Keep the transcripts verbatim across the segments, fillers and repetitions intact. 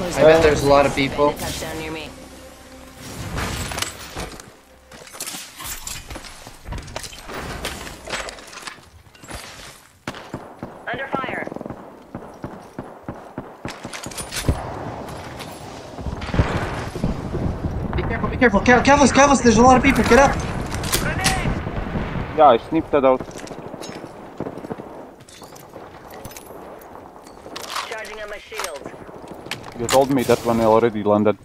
Close I bet there's a lot of people. touchdown near me. Under fire. Be careful, be careful. Cal Calvus, Calvus, there's a lot of people. Get up. Yeah, I snipped that out. Charging on my shield. You told me that when I already landed.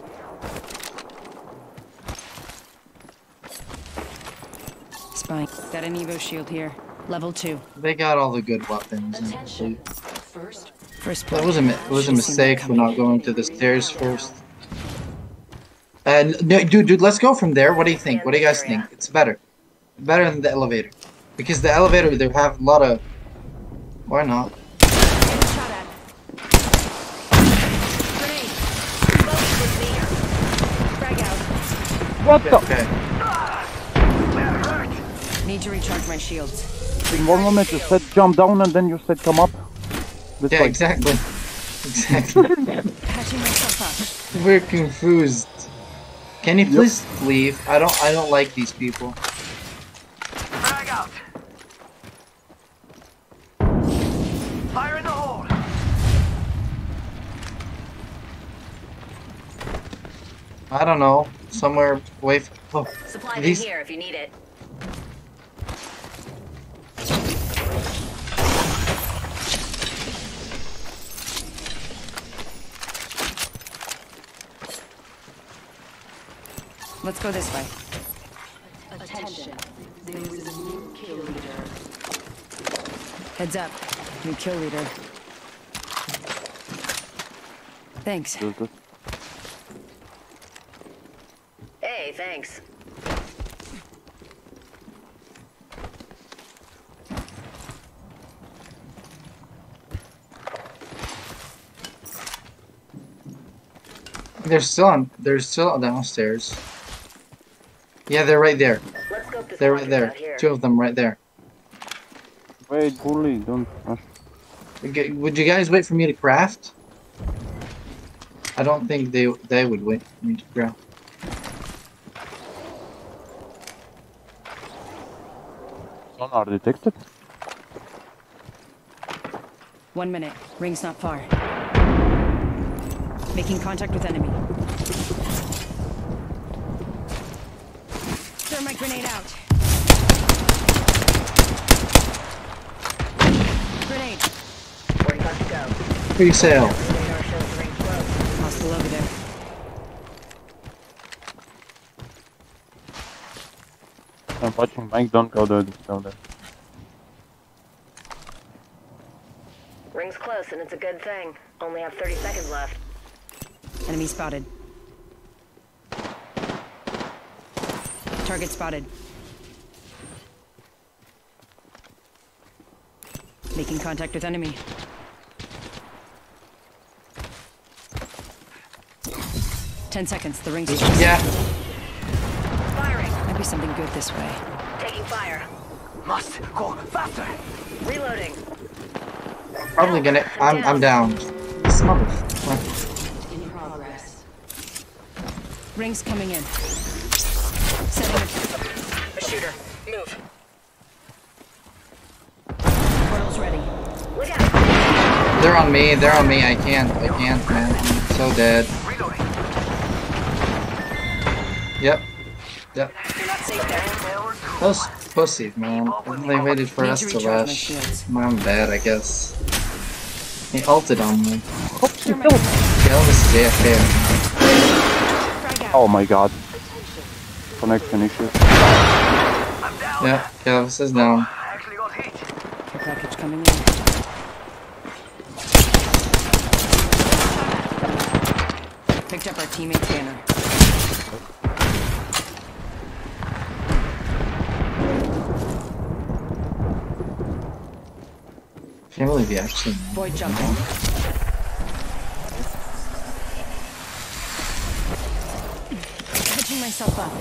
Spike. Got an Evo shield here. Level two. They got all the good weapons. Attention. And First. First that was a mi- it was a mistake for not going to the stairs first. And no, dude, dude, let's go from there. What do you think? What do you guys think? It's better, better than the elevator, because the elevator they have a lot of. Why not? Shot at. Grenade. Both with me. Frag out. What the? Okay. Need to recharge my shields. In one moment you said jump down and then you said come up. That's Yeah, like, exactly. Exactly. Patching myself We're confused. Can you please leave? I don't. I don't like these people. Frag out. Fire in the hole. I don't know. Somewhere away from. Oh, Supply bin these. here if you need it. Let's go this way. Attention. There is a new kill leader. Heads up. New kill leader. Thanks. there's this. Hey, thanks. They're still on. They're still downstairs. Yeah, they're right there. Let's go to They're right there. Two of them right there. Wait, bully, don't rush. Okay, would you guys wait for me to craft? I don't think they they would wait for me to craft. Sonar detected. One minute. Ring's not far. Making contact with enemy. Thermite grenade out. Grenade. forty-five to go. Free sale. Radar shows the ring close. Hostile over there. I'm watching Mike, don't go there, just go there. Ring's close, and it's a good thing. Only have thirty seconds left. Enemy spotted. Target spotted. Making contact with enemy. Ten seconds. The ring's close. Yeah. Firing. Might be something good this way. Taking fire. Must go faster. Reloading. Probably gonna. I'm. I'm down. This motherfucker. In progress. Rings coming in. Setting a, a shooter. Move. Portal's ready. Look out. They're on me. They're on me. I can't. I can't, man. I'm so dead. Reloading. Yep. Yep. You're not safe there. Those pussies, man. They waited for Need us to to recharge my rush. shields. I'm dead, I guess. He ulted on me. Thermite. Elvis is A F K. Frag out. Oh my god. Connection issues. I'm down. Yeah, Elvis is down. I actually got hit. Care package coming in. Picked up our teammate's banner. Can't believe he actually. Void jumping. Catching myself up.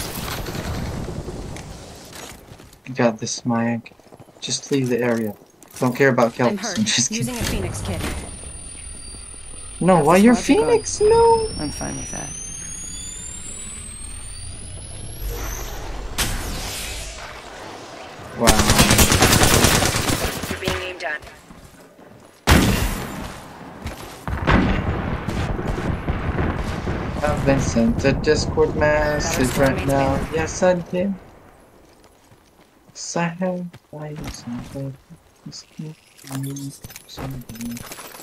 You got this, Mayak. Just leave the area. Don't care about I'm kelps. hurt. I'm just kidding. Using a Phoenix kit. No, That's why as you're far as it goes. Phoenix? No. I'm fine with that. Wow. You're being aimed at. I've been sent a Discord message right now. Yes, I did. Yes, I have. I just have something.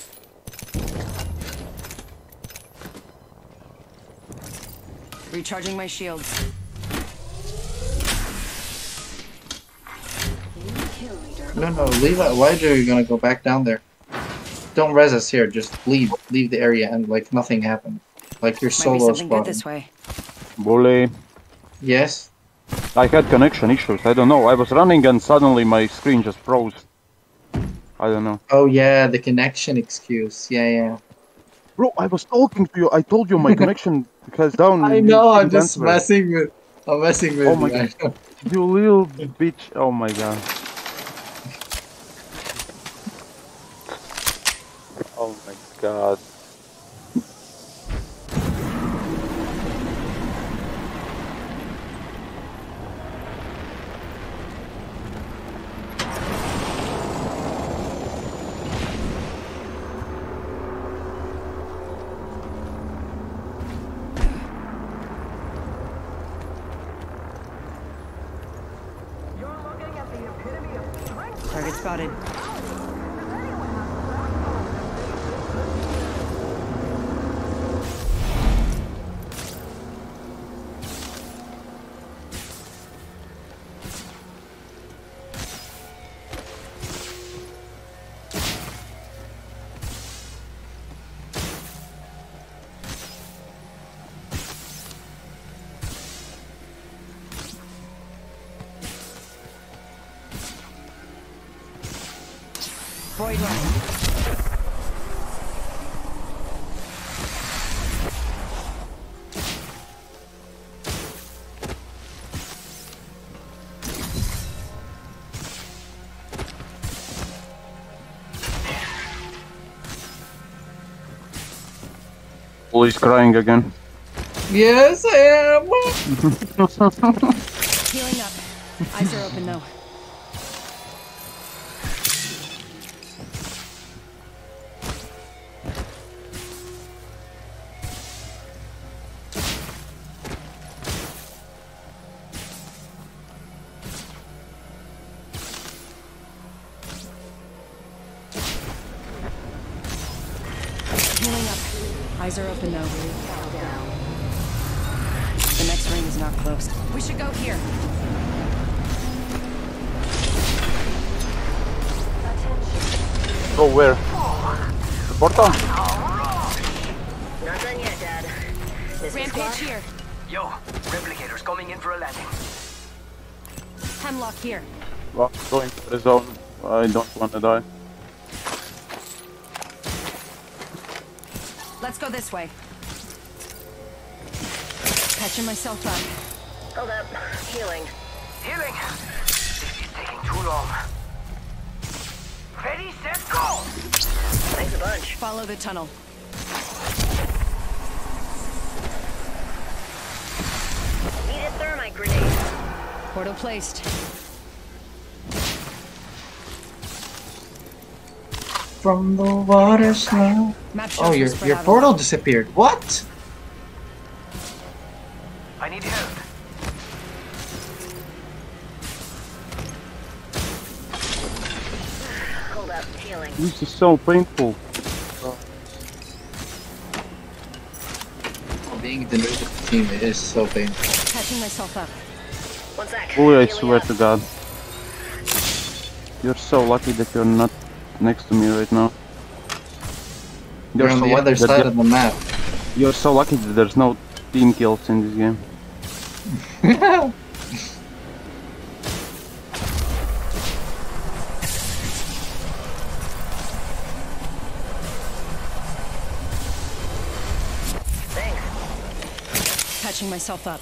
Recharging my shields. No, no, leave it. Why are you gonna go back down there? Don't res us here. Just leave, leave the area, and like nothing happened. Like you're Might be solo something good squad. this way. Bully. Yes. I had connection issues. I don't know. I was running and suddenly my screen just froze. I don't know. Oh yeah, the connection excuse. Yeah, yeah. Bro, I was talking to you. I told you my connection has down. I You know. I'm didn't just answer. messing with. I'm messing with Oh my you. I know. You little bitch. Oh my god. Oh my god. Target spotted. Void running. Bully's crying again. Yes, I am. Healing up. Eyes are open though. Healing up. Eyes are open though. The next ring is not close. We should go here. Go where? The portal? Not done yet, Dad. Rampage here. Yo, replicators coming in for a landing. Hemlock here. Well, going to the zone. I don't want to die. Let's go this way. Patching myself up. Hold up. Healing. Healing. This is taking too long. Ready, set, go! Thanks a bunch. Follow the tunnel. Need a thermite grenade. Portal placed. From the waters now. Map Oh, shows your spread your out a portal lot. disappeared. What? I need help. Hold up. Healing. This is so painful. Being the new team is so painful. Patching myself up. One sec. Bully, I Healing swear up. to God. You're so lucky that you're not next to me right now. You're on so the lucky other that side the- of the map. You're so lucky that there's no team kills in this game. Thanks. Patching myself up.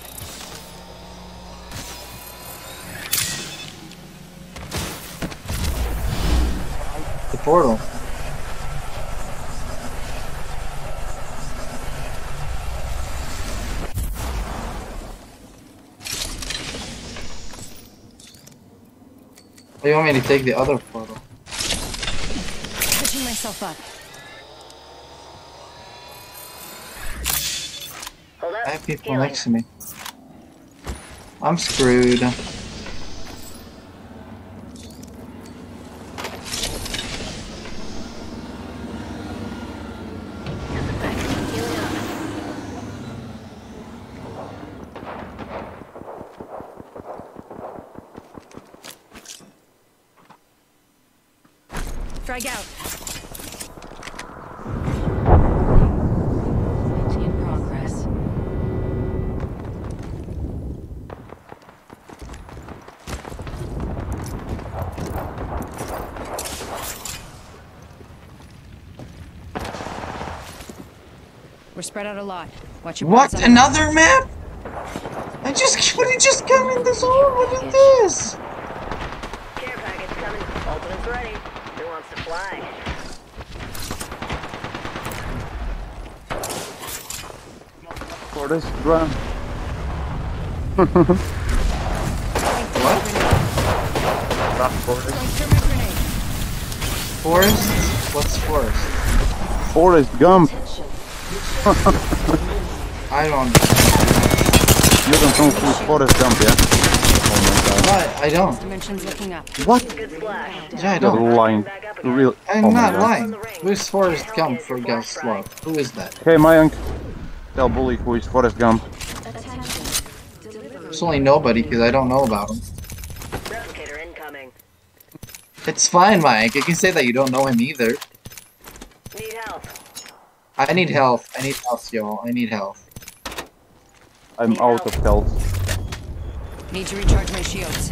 the portal. Or you want me to take the other portal? Pushing myself up. Hold up. I have people Healing. next to me. I'm screwed. Frag out. In progress. We're spread out a lot. Watch your What? paws on- Another map? I just what did just come in this hole? What is this? Care package coming. Ultimate's ready. Who wants to fly? Forest run. What? Run forest. Thermite grenade. Forest? What's forest? Forest Gump. I don't. You don't know who's Forest Gump, yeah? Oh I, I don't. Dimensions looking up. my god. What? Good splash. Yeah, I You're don't. lying. Real. I'm oh my not god. lying. Who's Forrest Gump for God's love? Who is that? Hey, Mayank. Tell Bully who is Forest Gump. Attention. Delivery. There's only nobody because I don't know about him. Replicator incoming. It's fine, Mike. You can say that you don't know him either. Need help. I need health. I need health, y'all. I need health. I'm out of health. Need to recharge my shields.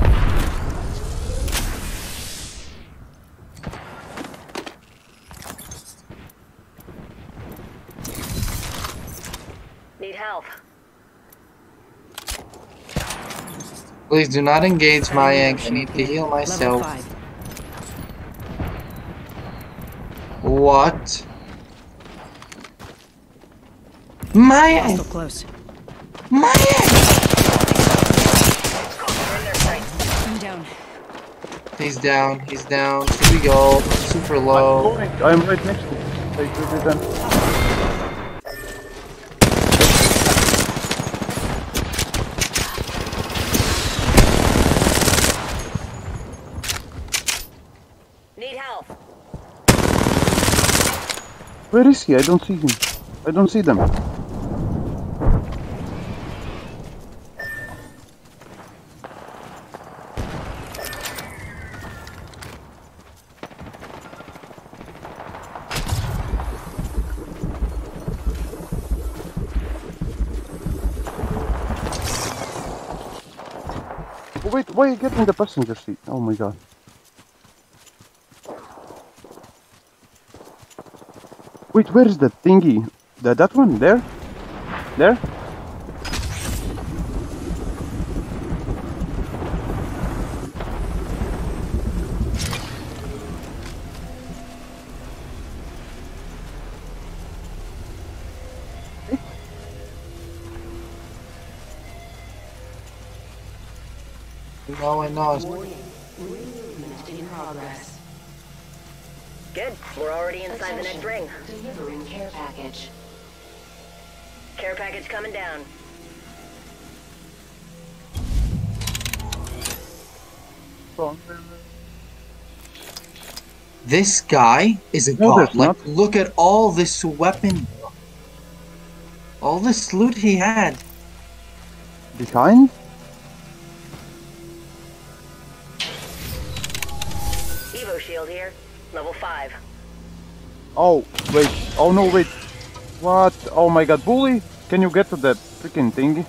Need help. Please do not engage Mayank. I need to heal Level myself. five. What? Mayank! Hostile close. Mayank! I'm down. He's down. He's down. Here we go. Super low. I'm right next to you. Take it then. Need help. Where is he? I don't see him. I don't see them. Oh, wait, why are you getting the passenger seat? Oh my god. Wait, where is that thingy? That that one? There? There? No, I know. Warning. Movement in progress. Good. We're already inside the next ring. Delivering care package. Care package coming down. This guy is a No, god. there's Like, not. look at all this weapon. All this loot he had. Behind? Evo shield here. Level five. Oh, wait. Oh no, wait. What? Oh my god, Bully! Can you get to that freaking thingy?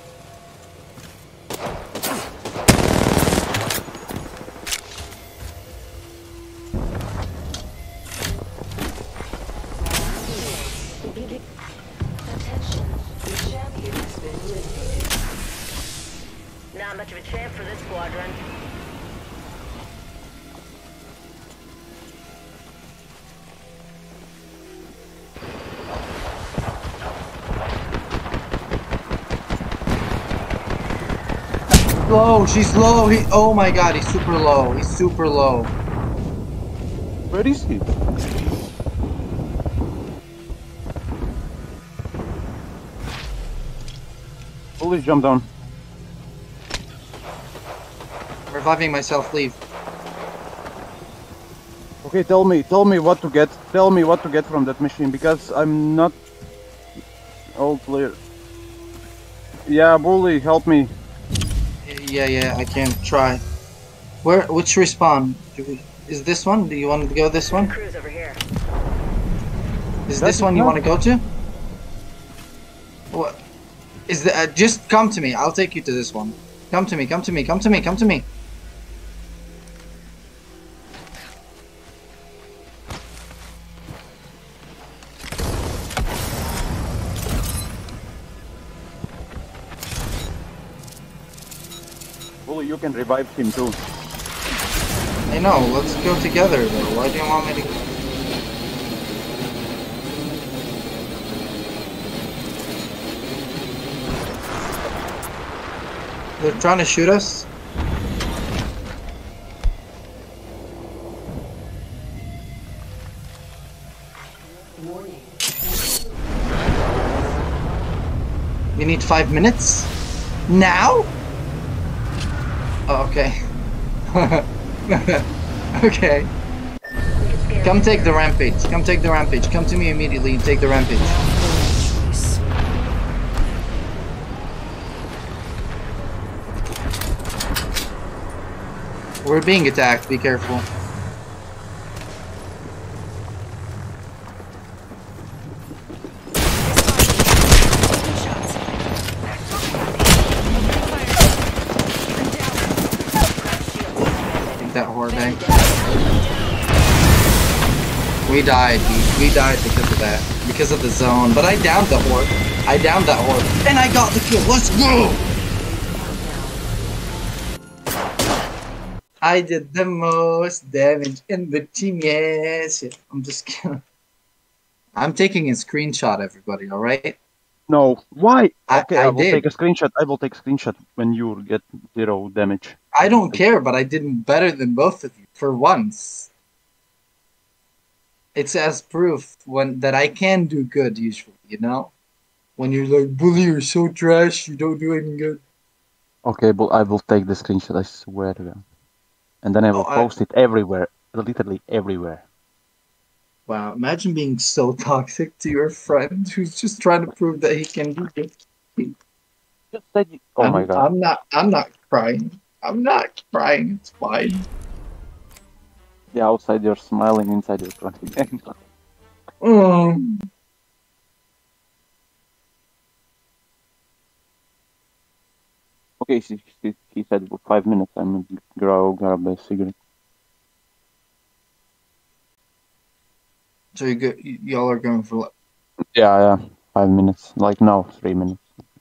Attention. The champion has been eliminated. Not much of a champ for this squadron. low. She's low. He. Oh my god. He's super low. He's super low. Where is he? Please jump down. Reviving myself. Leave. Okay, tell me, tell me what to get. Tell me what to get from that machine because I'm not all clear. Yeah, Bully, help me. Yeah, yeah. I can try. Where? Which respawn? Do we, is this one? Do you want to go this one? Cruise over here. Is That's this one you not- want to go to? What? Is the, uh, just come to me. I'll take you to this one. Come to me. Come to me. Come to me. Come to me. Bully, you can revive him too. I know. Let's go together though. Why do you want me to? They're trying to shoot us. Warning. We need five minutes? Now? Oh, okay. Okay. Come take the rampage. Come take the rampage. Come to me immediately and take the rampage. We're being attacked. Be careful. Take that horde bang. We died. We, we died because of that. Because of the zone. But I downed the horde. I downed that horde. And I got the kill. Let's go! I did the most damage in the team, yes. I'm just kidding. I'm taking a screenshot, everybody, alright? No, why? I- Okay, I I, will did. take a screenshot. I will take a screenshot when you get zero damage. I don't care, but I did better than both of you, for once. It's as proof when that I can do good, usually, you know? When you're like, Bully, you're so trash, you don't do anything good. Okay, but I will take the screenshot. I swear to God. And then I will Oh, I- post it everywhere, literally everywhere. Wow, imagine being so toxic to your friend who's just trying to prove that he can do good. Just said you- Oh I'm, my God. I'm not. I'm not crying. I'm not crying. It's fine. Yeah, outside you're smiling, inside you're crying. Um, Okay, he, he, he said for five minutes. I'm gonna grow, grab a cigarette. so you go, y- y'all are going for. Yeah, yeah, five minutes. Like no, three minutes.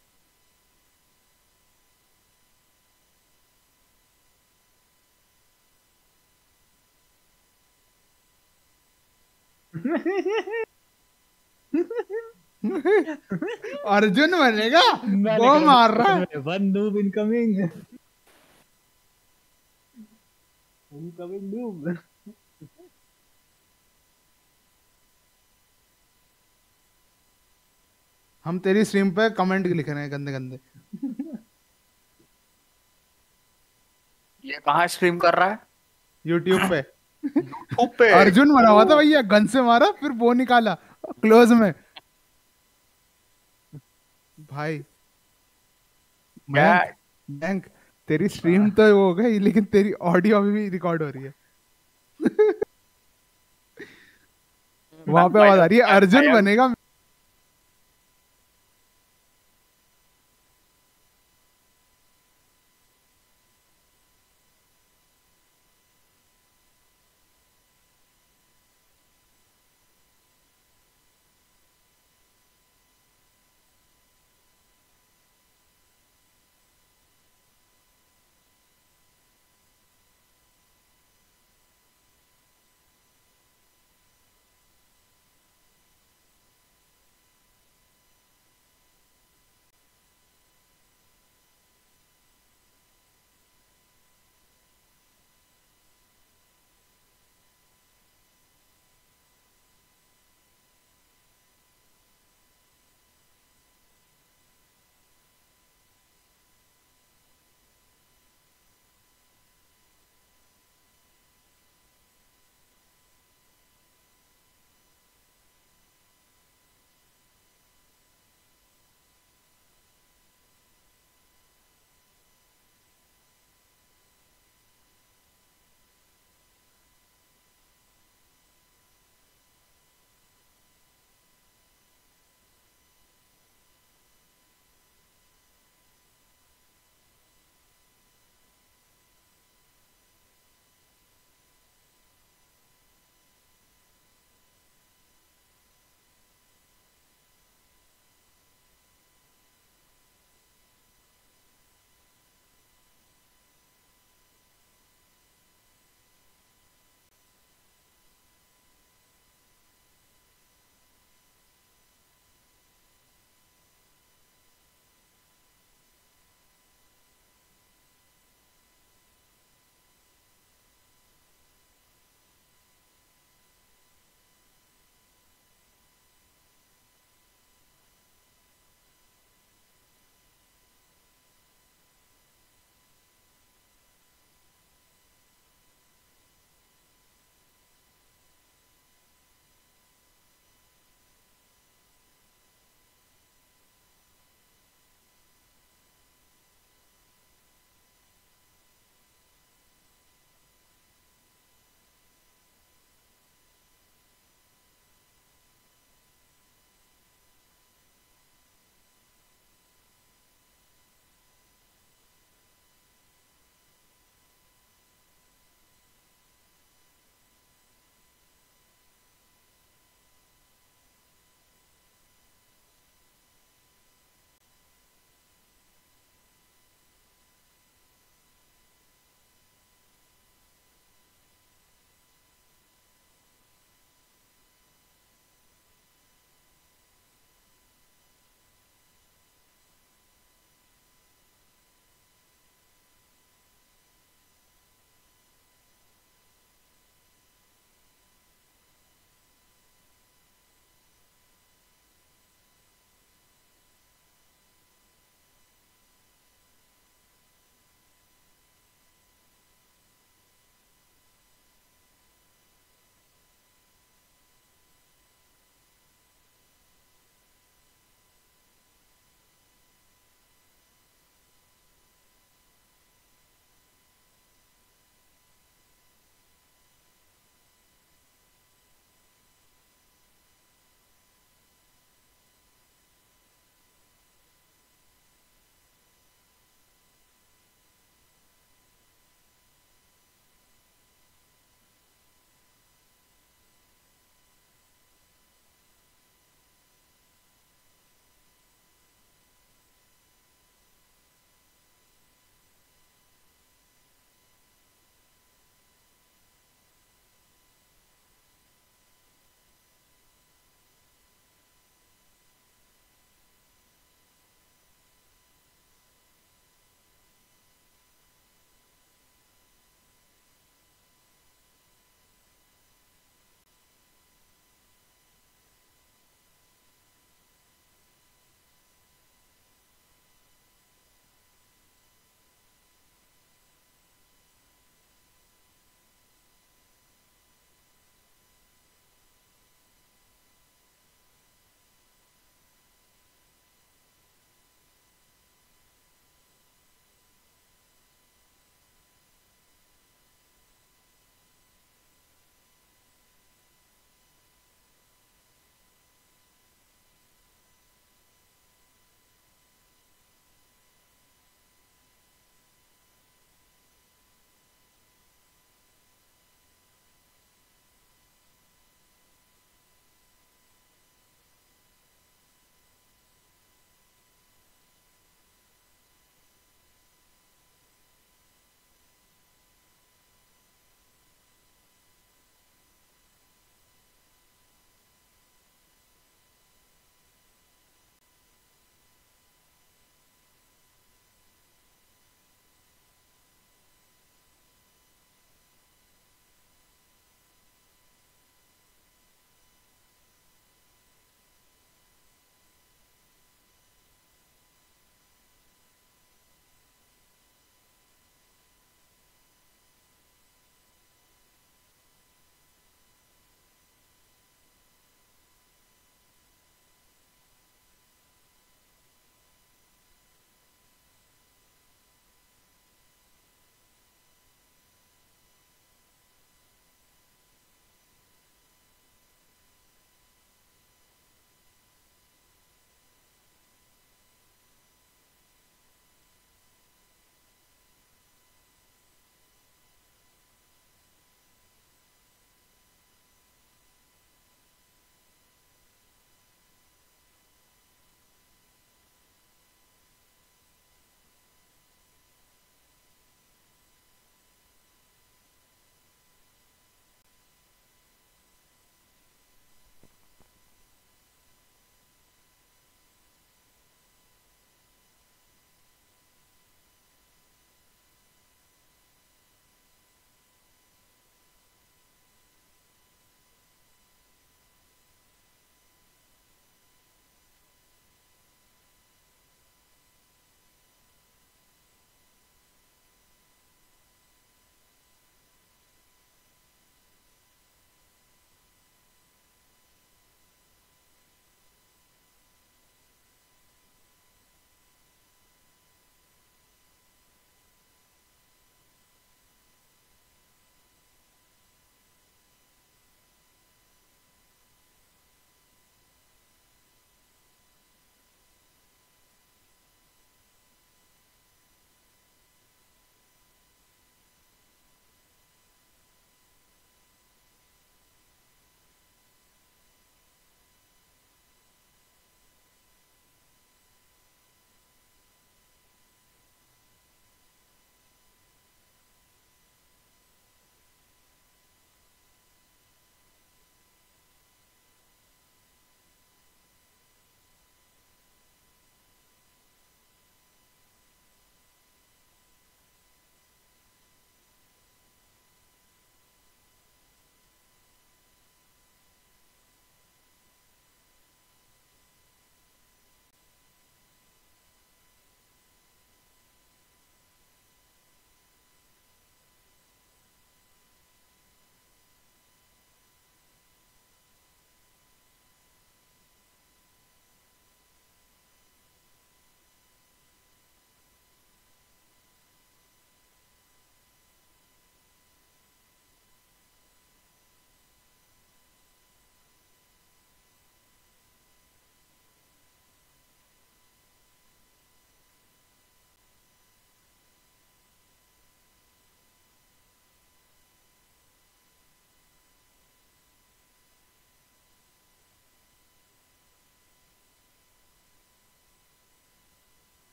Arjun बनेगा वो मार रहा है One noob incoming. Incoming noob. हम तेरी stream पे comment लिख रहे हैं गंदे गंदे ये कहाँ स्ट्रीम कर रहा है? यूट्यूब पे यूट्यूब पे। अर्जुन बना हुआ था भैया गन से मारा फिर वो निकाला क्लोज में भाई क्या? मयंक मयंक तेरी स्ट्रीम तो वो हो गई लेकिन तेरी ऑडियो अभी भी रिकॉर्ड हो रही है वहां पे आवाज आ रही है अर्जुन बनेगा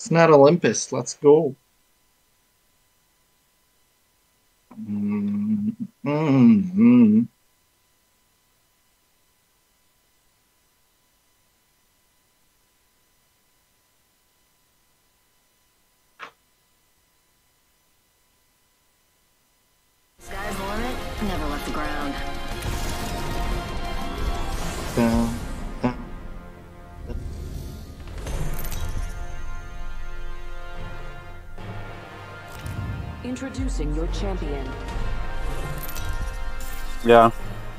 It's not Olympus. Let's go. Mm -hmm. Sky's the limit. Never left the ground. Down, down. Introducing your champion. Yeah.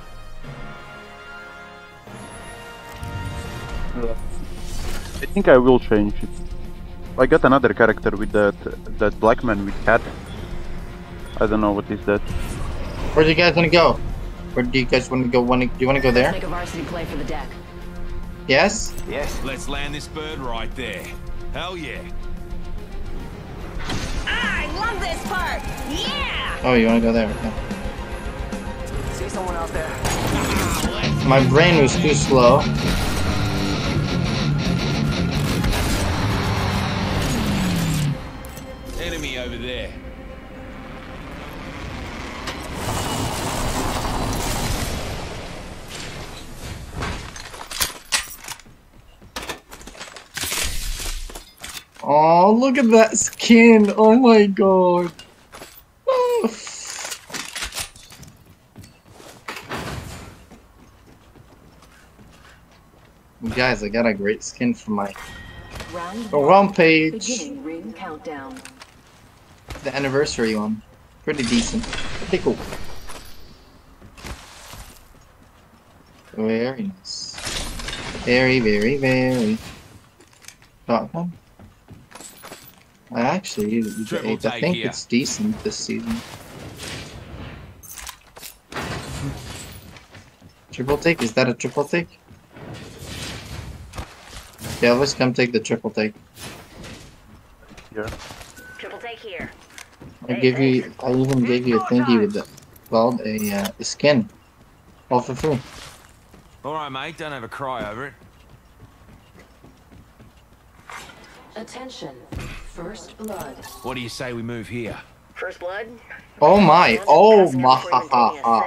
I think I will change it. I got another character with that that black man with cat. I don't know what is that. Where do you guys want to go? Where do you guys want to go? Want to, do you want to go there? Make a varsity play for the deck. Yes? Yes. Let's land this bird right there. Hell yeah. I love this part! Yeah! Oh, you want to go there? Okay. See someone out there. My brain was too slow. Enemy over there. Oh, look at that skin! Oh my god! Oh. Guys, I got a great skin for my Round oh, one. wrong page. Beginning ring countdown. The anniversary one. Pretty decent. Pretty cool. Very nice. Very, very, very. Shotgun. I actually, Triple I take think here. it's decent this season. Triple take? Is that a triple take? Yeah, let's come take the triple take. Yeah. Triple take here. I give you, I even gave you a thingy with the, called a, uh, a skin. All for free. All right, mate. Don't have a cry over it. Attention. First blood. What do you say we move here? First blood? Oh my, oh my, ha ha ha.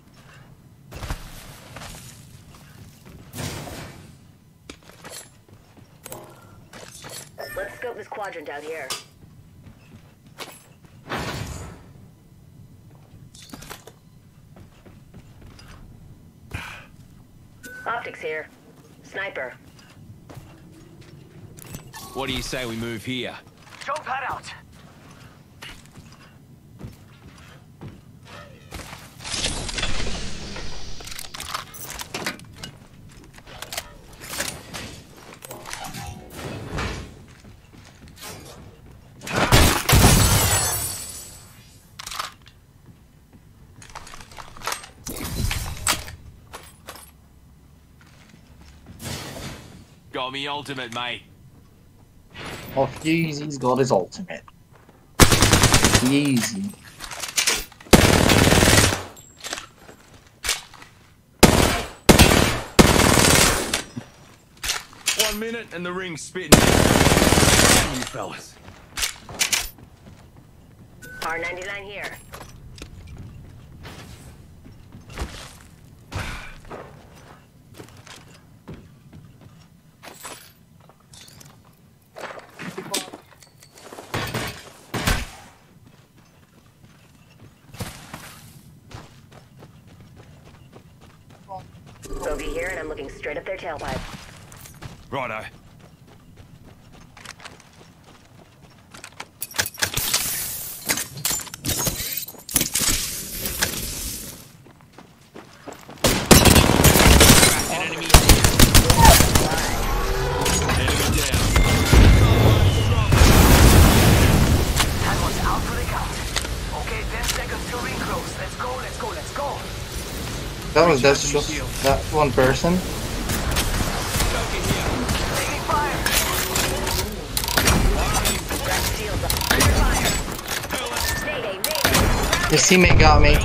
Let's scope this quadrant out here. Optics here. Sniper. What do you say we move here? Jump that out. Got me ultimate, mate. Oh, Yeezy's got his ultimate. Yeezy. One minute and the ring's spitting. Damn you fellas. R ninety-nine here. Bogey here, and I'm looking straight up their tailpipe. Righto. Enemy. Enemy down. That one's out for the count. Okay, ten seconds till ring close. Let's go, let's go, let's go. That was that's just that one person. Taking fire. Mayday, mayday. His teammate got me.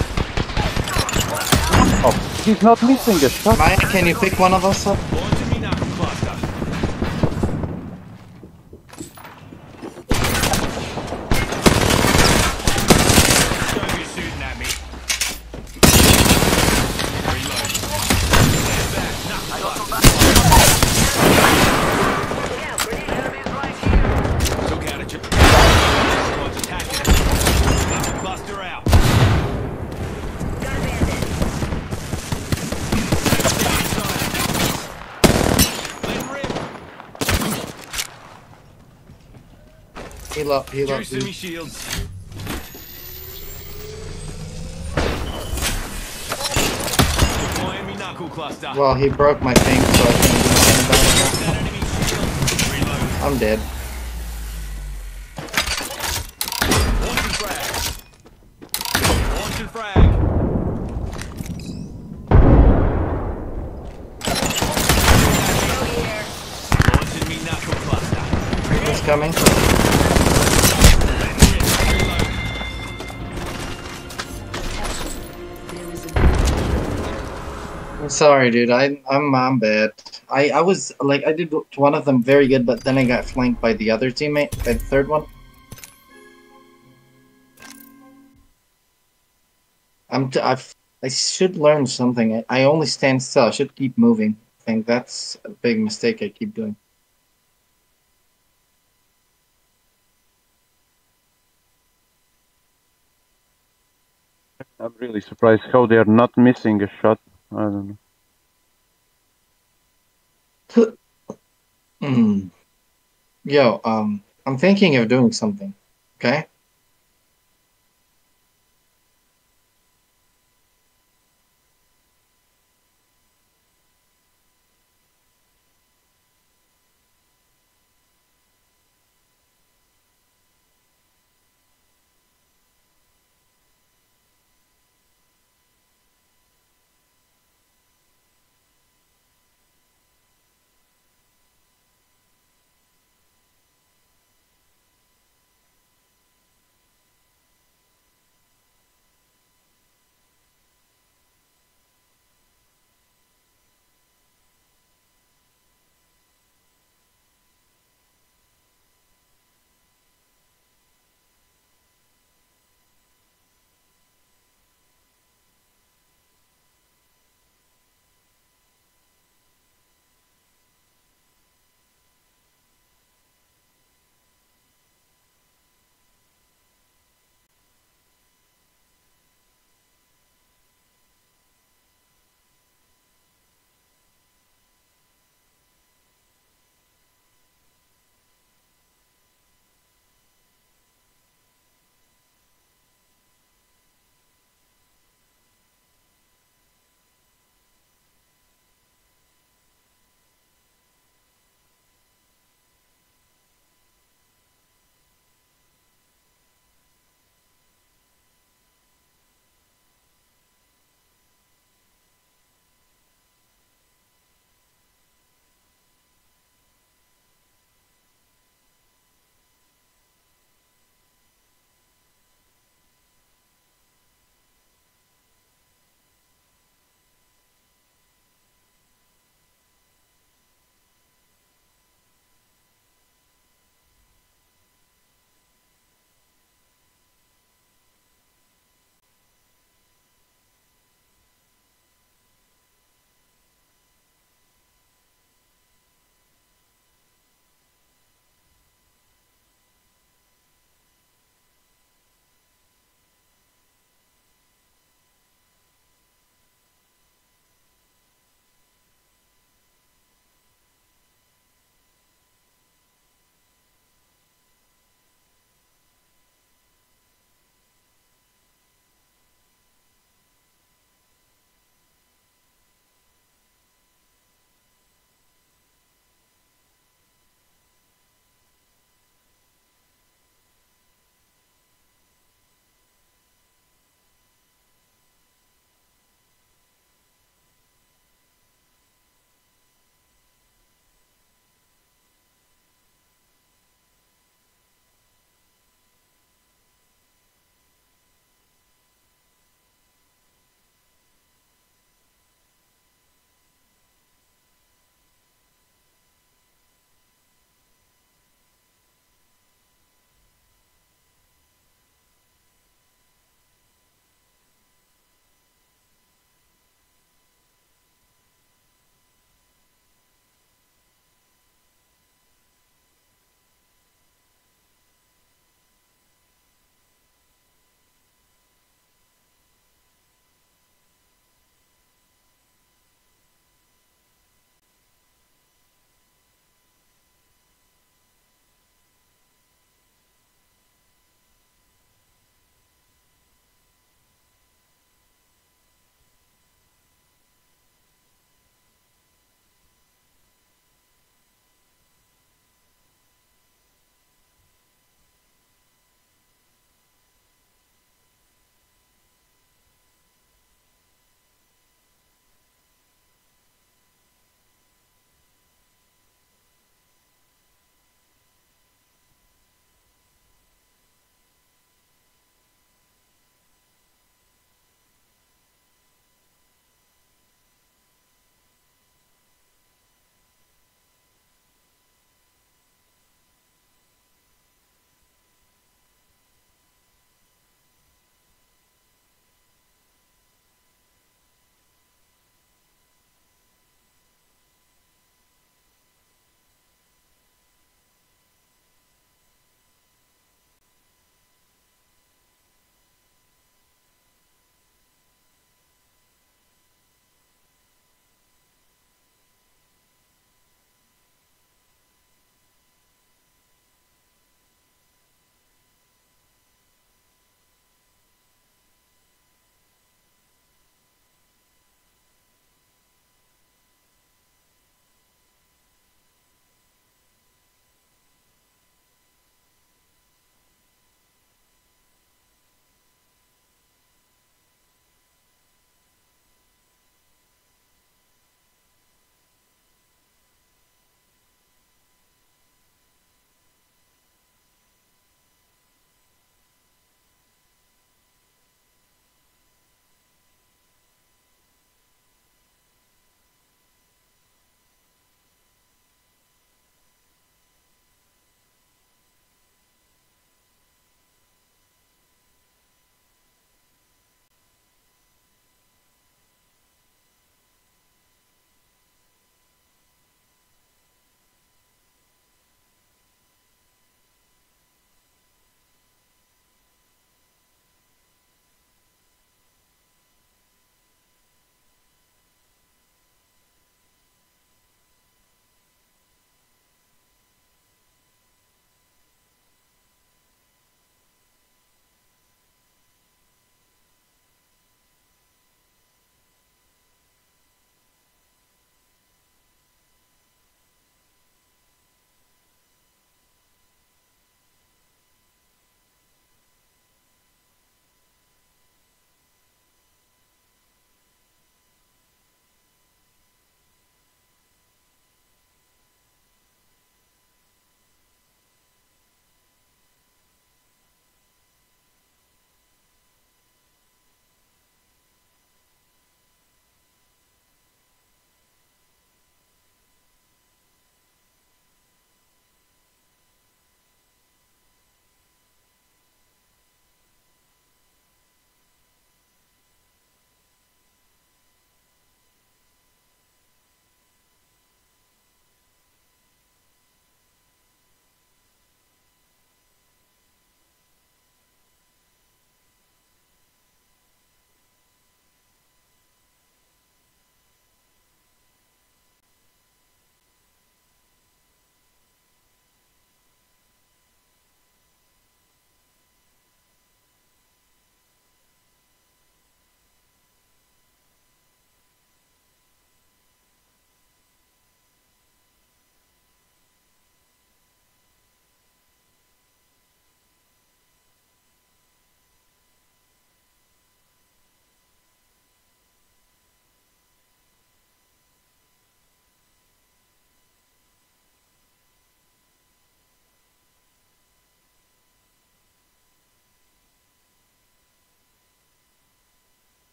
Oh, he's not missing a shot. Maya, can you pick one of us up? Heal up, heal up, Juice me dude. shields. Deploying me knuckle cluster. Well, he broke my thing, so I can't do nothing about it now. That enemy shield. Reload. I'm dead. Launching frag. Launching frag. Launching me knuckle cluster. It's coming. There is a I'm sorry, dude. I I'm I'm bad. I I was like I did one of them very good, but then I got flanked by the other teammate, by the third one. I'm t I've, I should learn something. I, I only stand still. I should keep moving. I think that's a big mistake I keep doing. I'm really surprised how they're not missing a shot. I don't know. Hmm. Yo, um, I'm thinking of doing something. Okay?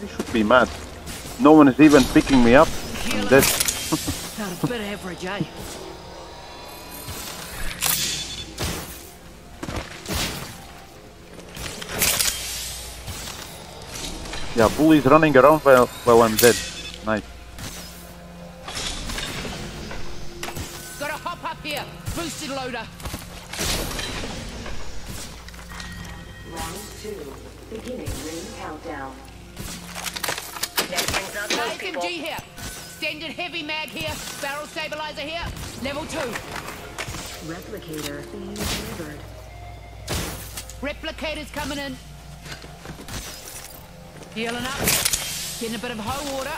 He should be mad. No one is even picking me up. I'm dead. Got a bit average, eh? Yeah, Bully's running around while, while I'm dead. Nice. Gotta hop up here. Boosted loader. Round two. Beginning ring countdown. Next ring's not close, S M people. G here. Standard heavy mag here. Barrel stabilizer here. Level two. Replicator being delivered. Replicators coming in. Healing up. Getting a bit of hoe water.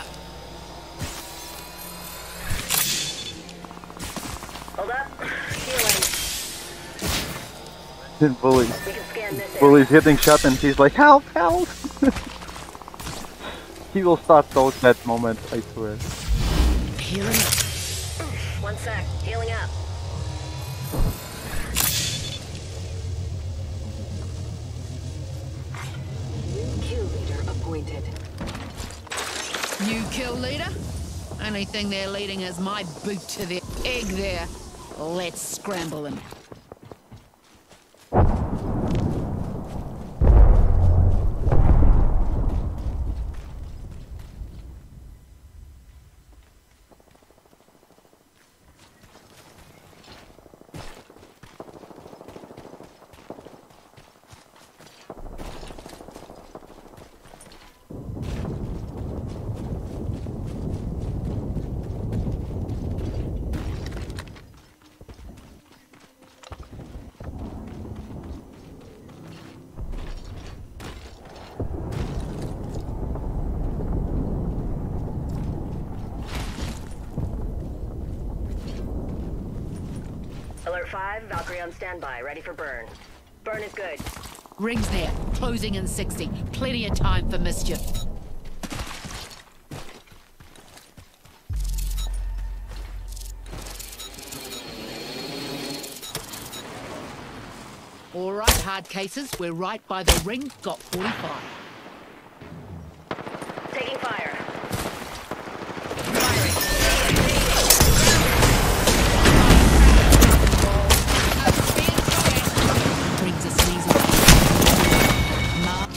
Hold up. Healing. Then Bully, We can scan this area. Bully's getting shot and he's like, help, help! He will start those that moment, I swear. Healing up. One sec. Healing up. New kill leader appointed. New kill leader? Only thing they're leading is my boot to the egg there. Let's scramble them. Alert five, Valkyrie on standby, ready for burn. Burn is good. Rings there. Closing in sixty. Plenty of time for mischief. All right, hard cases. We're right by the ring. Got forty-five. Taking fire. Rings are sneezing. Ma-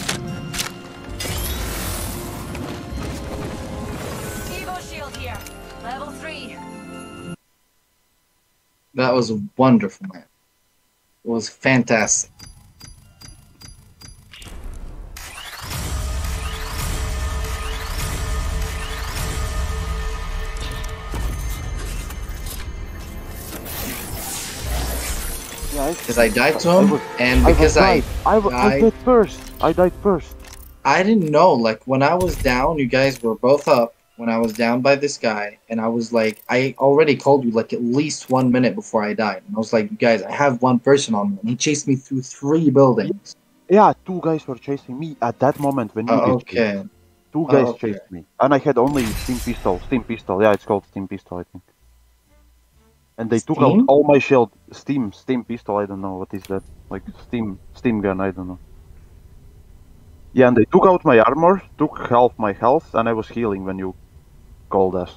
Evo shield here. Level three. That was wonderful, man. It was fantastic. Yeah, Because I died to I him, was- and I because was I, died. I, w- I died, died first. I died first. I didn't know. Like when I was down, you guys were both up. When I was down by this guy, and I was like, I already called you like at least one minute before I died, and I was like, you guys, I have one person on me, and he chased me through three buildings. Yeah, two guys were chasing me at that moment when you Oh, did chase. okay. Two Oh, guys okay. chased me. And I had only Steam Pistol. Steam Pistol, yeah, it's called Steam Pistol, I think. And they took out Steam? all my shield. Steam, Steam Pistol, I don't know, what is that? Like, Steam, Steam gun, I don't know. Yeah, and they took out my armor, took half my health, and I was healing when you called us.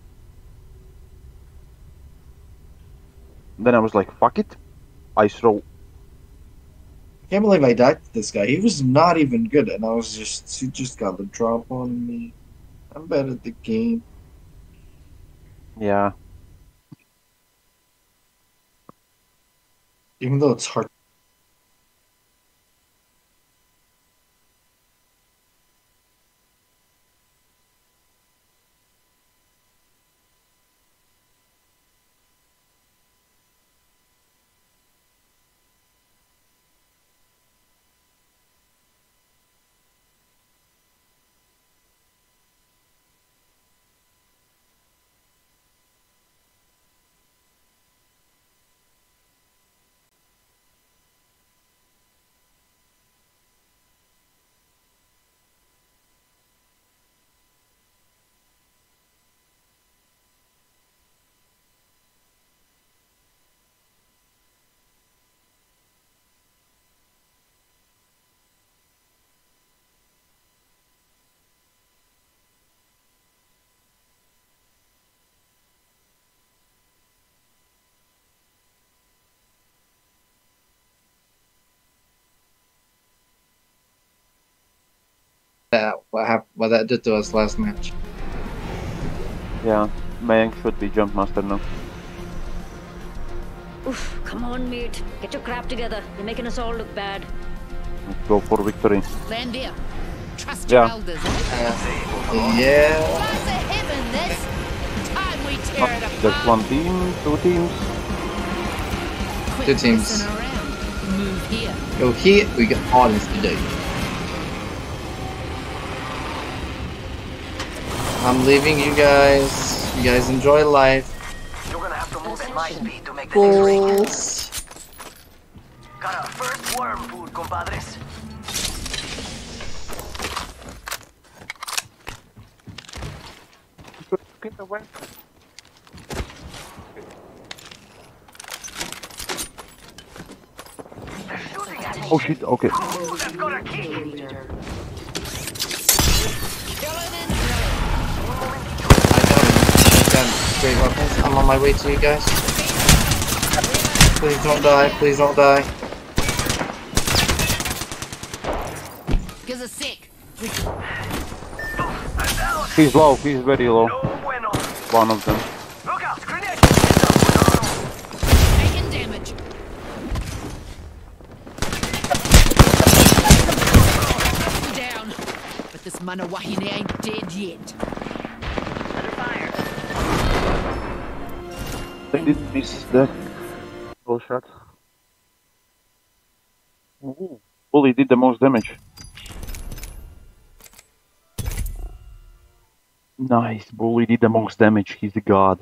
Then I was like, fuck it. I throw. I can't believe I died to this guy. He was not even good, and I was just, he just got the drop on me. I'm bad at the game. Yeah. Even though it's hard. Uh, what happened? What that did to us last match. Yeah, Mayank should be jump master now. Oof, come on, mate. Get your crap together. You're making us all look bad. Let's go for victory. Land there. Trust Yeah. your elders. Uh, yeah. Rise to heaven, this time we tear it apart. There's one team, two teams. Quit Two teams. pissing around. Move here. Go here. We got orders to do. I'm leaving you guys. You guys enjoy life. You're gonna have to move at my speed to make the next ring. Bulls. Got our first worm food, compadres. They're shooting at me. Oh shit, okay. Ooh, that's gonna kick. Killing and drilling. I know. I've got great weapons. I'm on my way to you guys. Please don't die. Please don't die. Give us a sec. I'm down. He's low, he's very low. No bueno. One of them. Look out, grenade. Taking damage. Down. But this Manawahine ain't dead yet. Under fire. They didn't miss that full shot. Ooh. Bully did the most damage. Nice, Bully did the most damage. He's a god.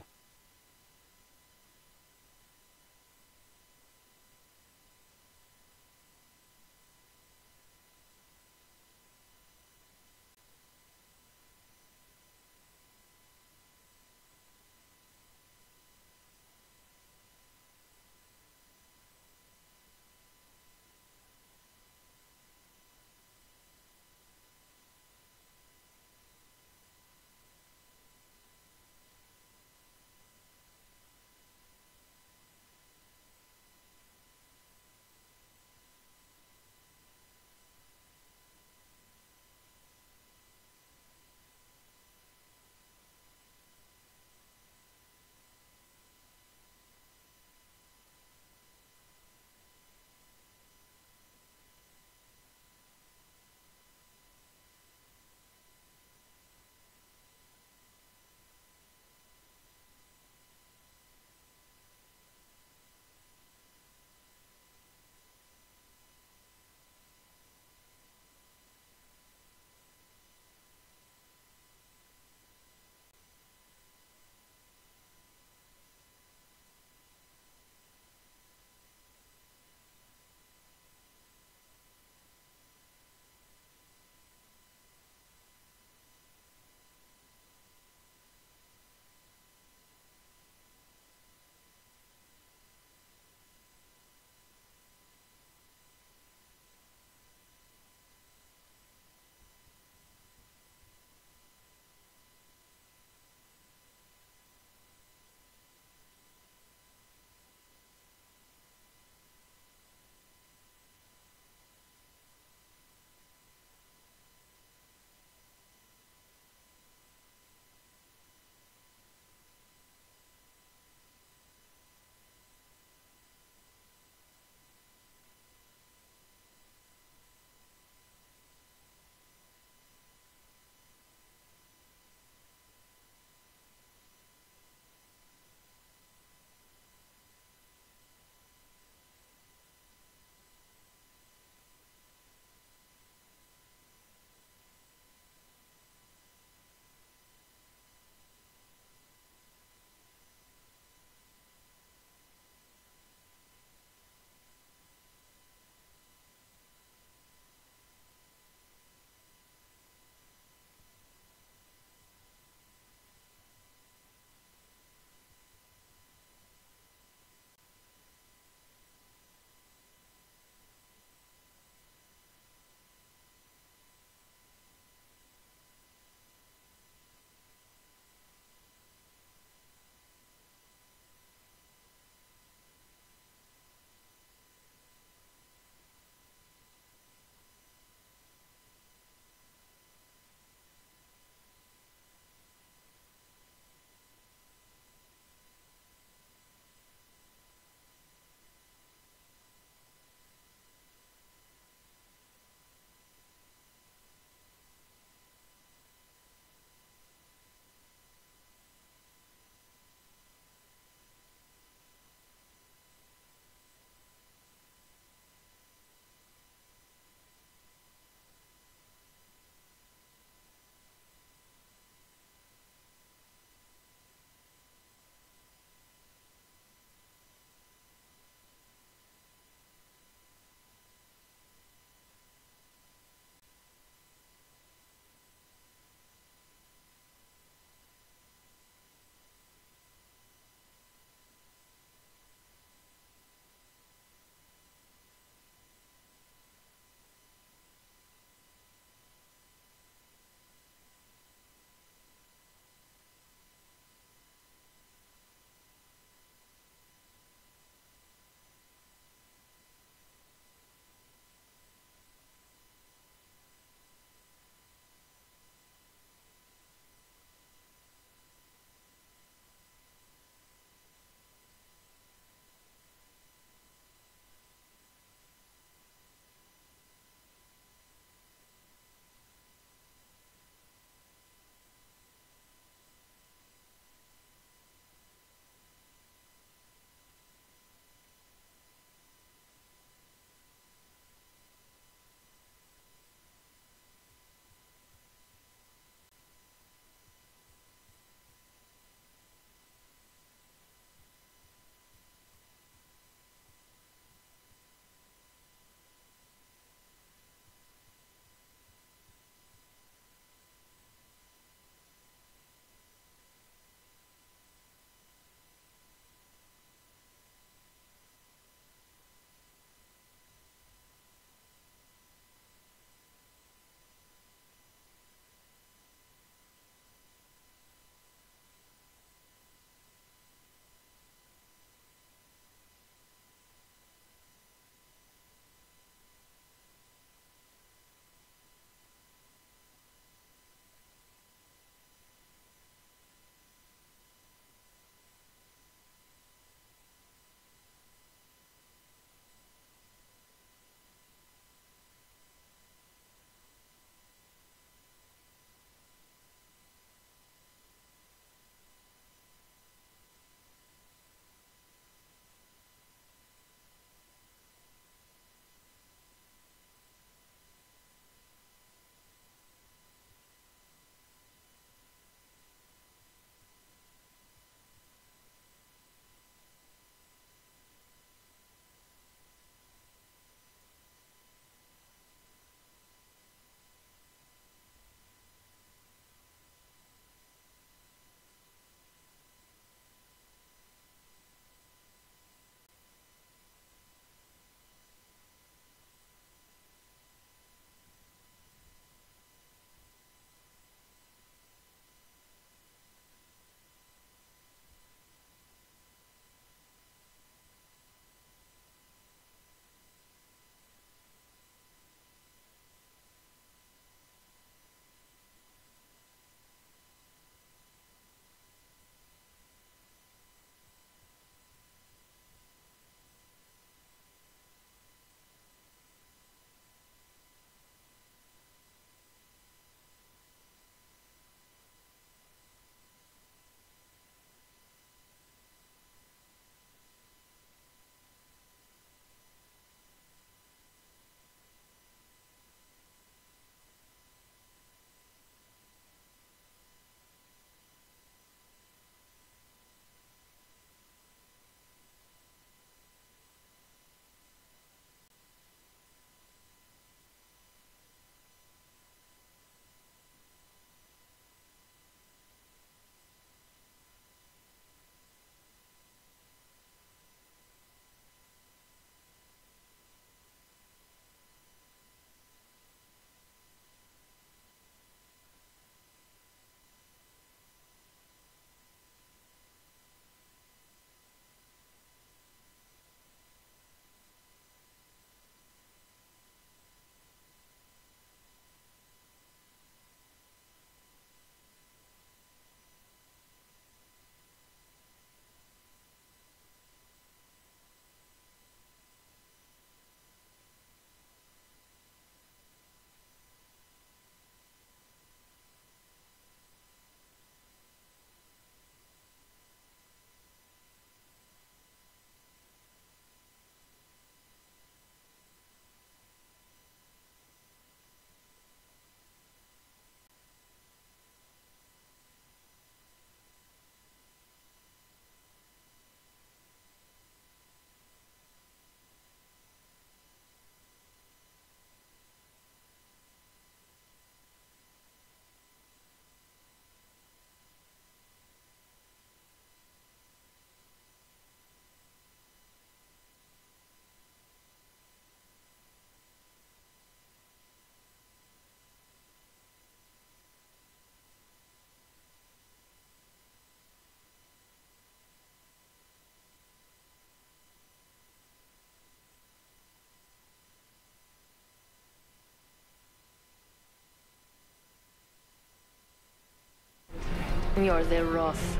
You're the wrath.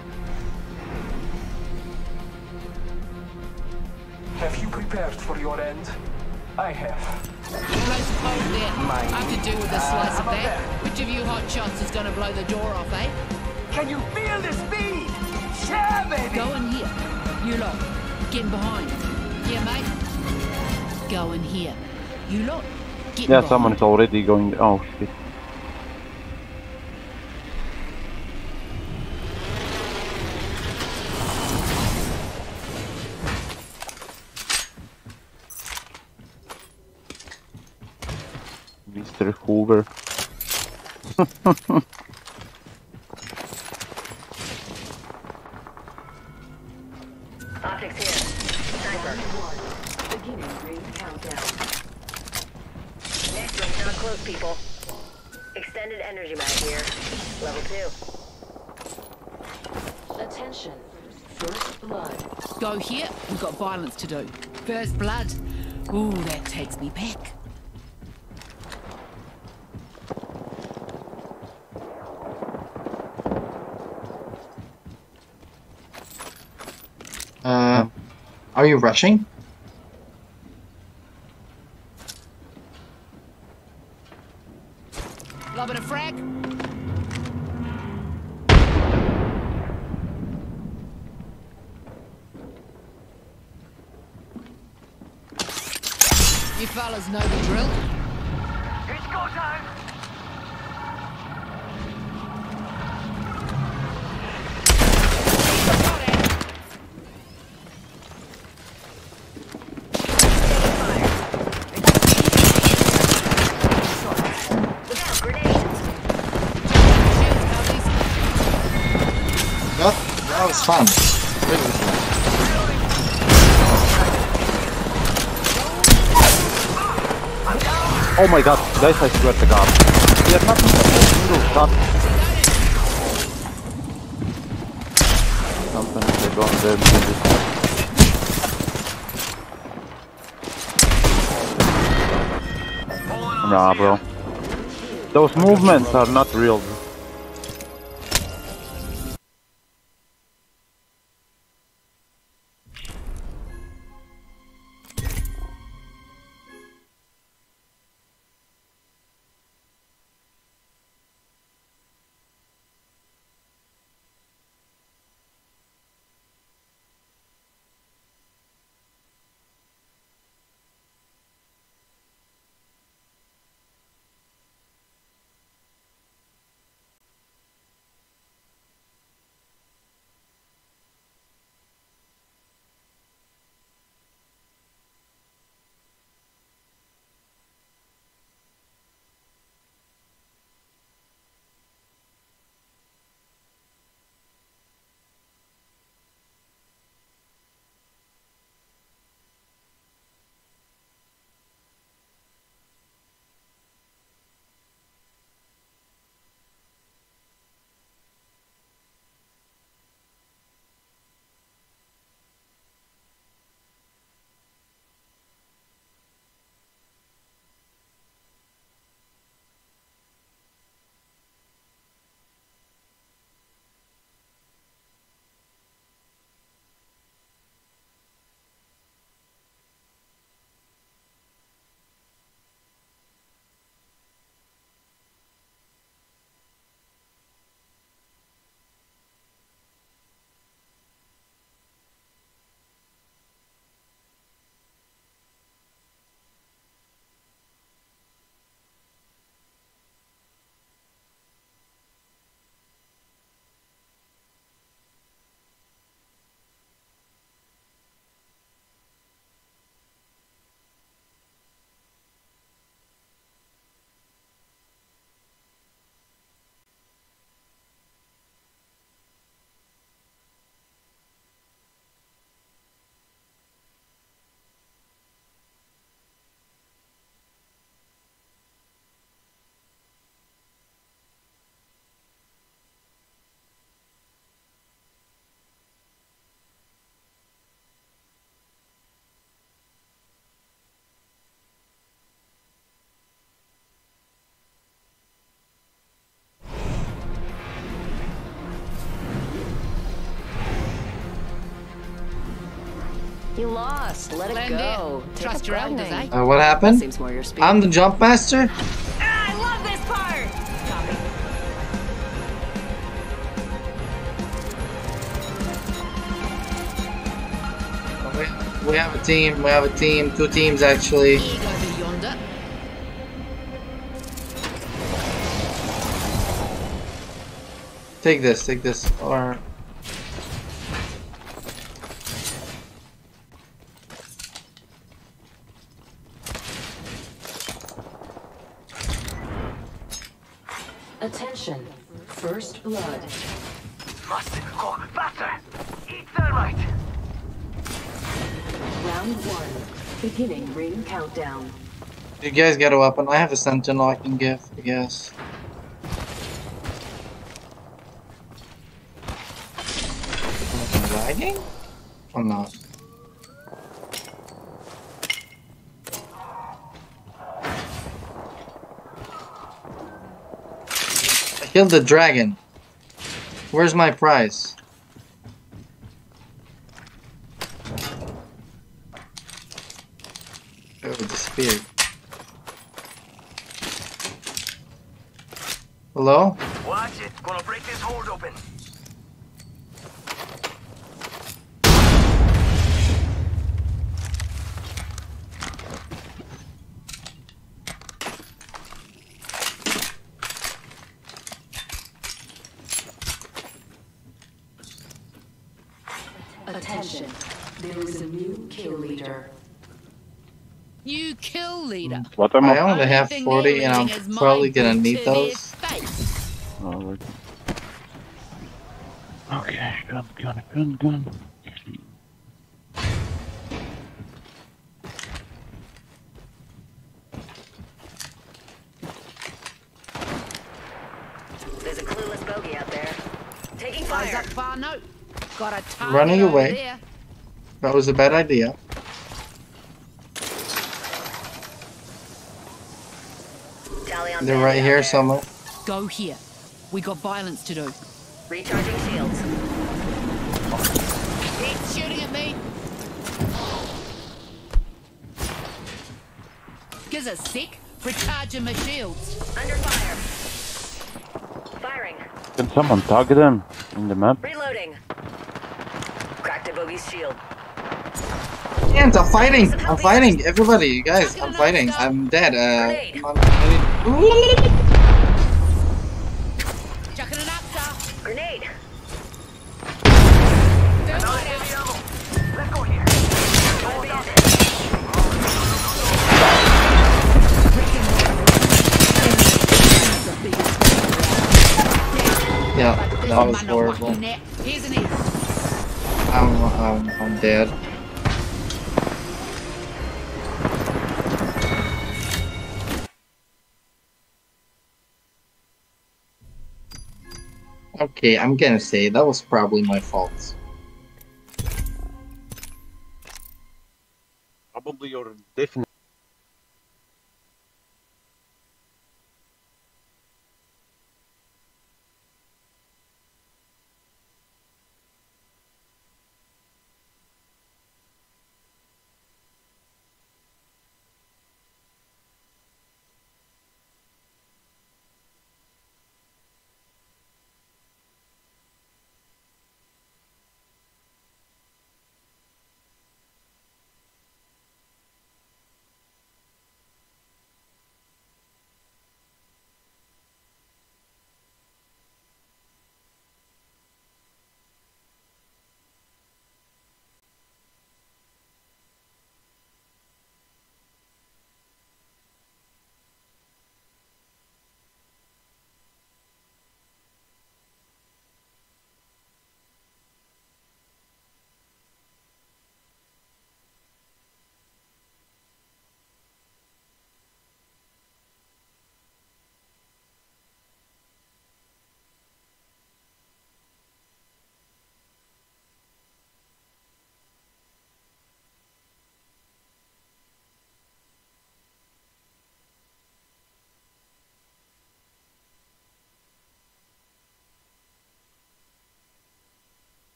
Have you prepared for your end? I have. Close hold there. Mine. I could do with a Uh, slice how of about that. that? Which of you hot shots is gonna blow the door off, eh? Can you feel the speed? Yeah, baby! Go in here. You lot. Get behind. Yeah, mate? Go in here. You lot. Get Yeah, behind. someone is already going. Oh shit. Mister Hoover. Optics here. Sniper. Beginning ring countdown. Next ring's not close, people. Extended energy mag here. Level two. Attention. First blood. Go here. We've got violence to do. First blood. Ooh, that takes me back. Uh, are you rushing? Lobbing a frag. You fellas know the drill. It's go time! Look out, grenades! Cheers, puppies. That, that was fun. Really fun. Oh my god, guys, I swear to god. We are not even a single shot. Sometimes they go on there and do this. Nah, bro. Those movements are not real. lost. Let it Land go. there. Take Trust up your elders, grinding. eh? Uh, what That happened? seems more your speed. I'm the jump master? Ah, I love this part! Copy. We, we have a team, we have a team, two teams actually. Egg over yonder. Take this, take this, or... Attention. First blood. Must go faster. Eat thermite. Round one. Beginning ring countdown. You guys get a weapon. I have a sentinel I can give, I guess. Am I lagging? Or not? I killed the dragon. Where's my prize? Oh, it disappeared. Hello? Watch it. Gonna break this hold open. Attention. There is a new kill leader. You kill leader. What am I I? only have Only thing forty they're and I'm leading is my probably gonna boot need to their those. face. Oh, right. Okay, gun, gun, gun, gun. There's a clueless bogey out there. Taking Eyes fire. up far note. Got a target Running over away. there. That was a bad idea. Tally on They're bandit right out here there. somewhere. Go here. We got violence to do. Recharging shields. It's shooting at me. Gives a sec. Recharging my shields. Under fire. Firing. Can someone target them in the map? Reloading. Cracked a bogey's shield. Hands, I'm fighting! I'm fighting! Everybody, you guys, I'm fighting. I'm dead. Uh, come on. Chucking it up, sir. Grenade. Another heavy ammo. Let's go here. Go bandit. Yeah, that was Man, no horrible. fucking net. Here's an egg. I'm, I'm, I'm dead. Okay, I'm gonna say that was probably my fault. Probably or definitely.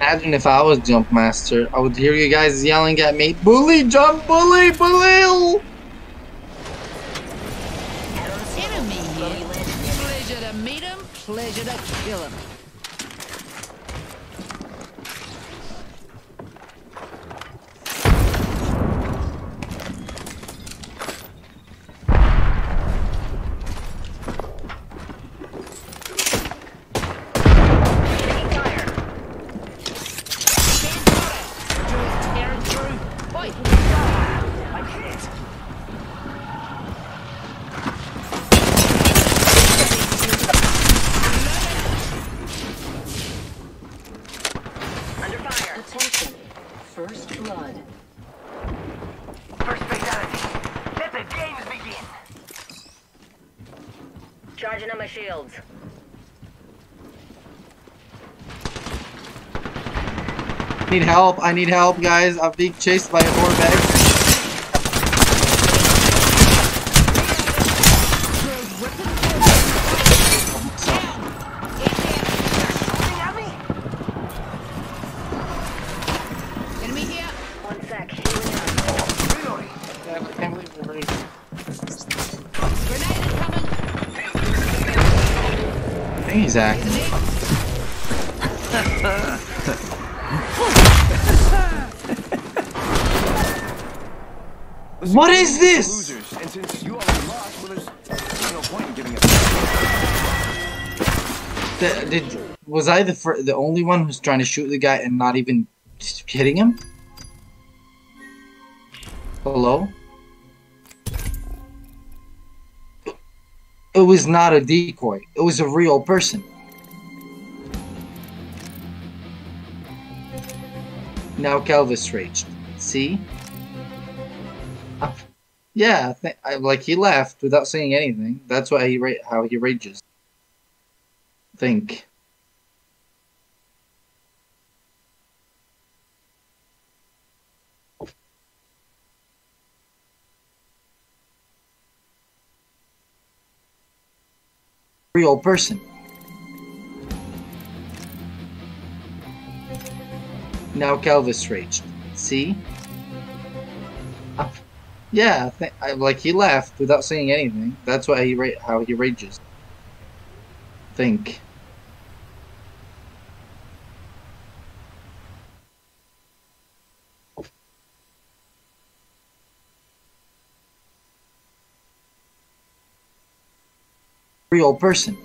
Imagine if I was jump master, I would hear you guys yelling at me, "Bully, jump, bully, bully!" Enemy here. Pleasure to meet him, pleasure to kill him. Attention. First blood. First fatality. Let the games begin. Charging on my shields. Need help, I need help, guys. I'm being chased by a Horbeck. Enemy here. One sec. Reloading. Grenade incoming. I think he's acting. What is this? Losers. And since you already lost, well, there's no point in giving it. The, did was I the fir the only one who's trying to shoot the guy and not even hitting him? Hello? It was not a decoy. It was a real person. Now Kelvis raged. See? Uh, yeah, th I, like he left without saying anything. That's why he ra how he rages. Think. Real person. Now Kelvis raged. See? Uh, yeah, th I, like he left without saying anything. That's why he ra how he rages. Think. Real person.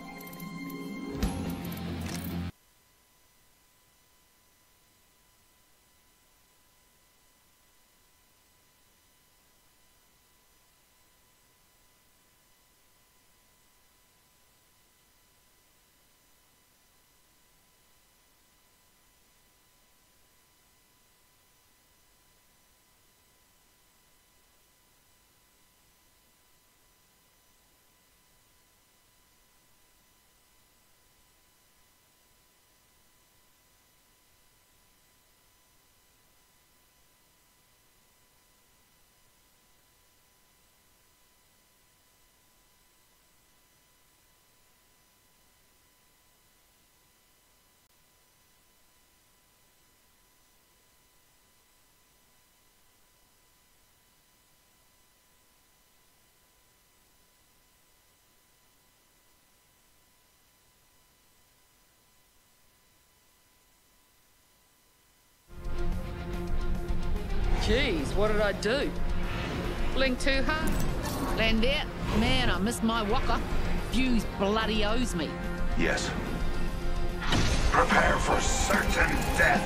Jeez, what did I do? Blink too hard? Land out? Man, I missed my walker. Fuse bloody owes me. Yes. Prepare for certain death.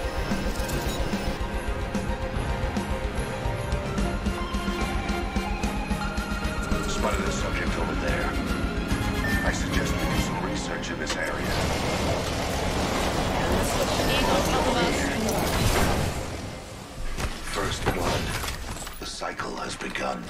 Spotted a subject over there. I suggest we do some research in this area. First blood. The cycle has begun.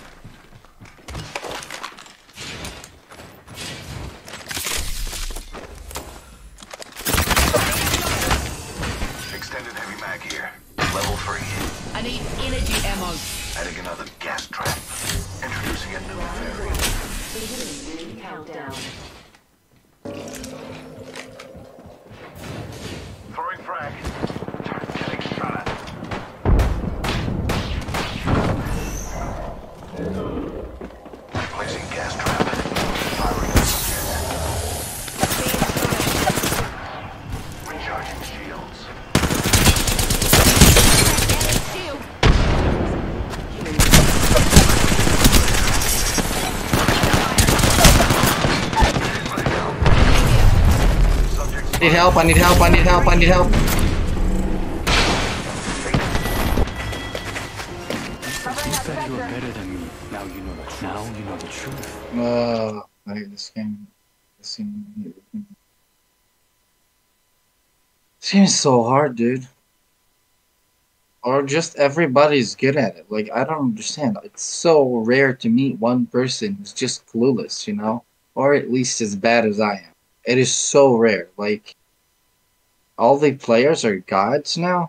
Extended heavy mag here. Level three. I need energy ammo. Adding another gas trap. Introducing a new variant. Beginning countdown. Throwing frag. need help, I need help, I need help, I need help. You said you were better than me. Now you know the truth. Now you know the truth. Uh, I hate this game. This game. This game is so hard, dude. Or just everybody's good at it. Like, I don't understand. It's so rare to meet one person who's just clueless, you know? Or at least as bad as I am. It is so rare. Like, all the players are gods now?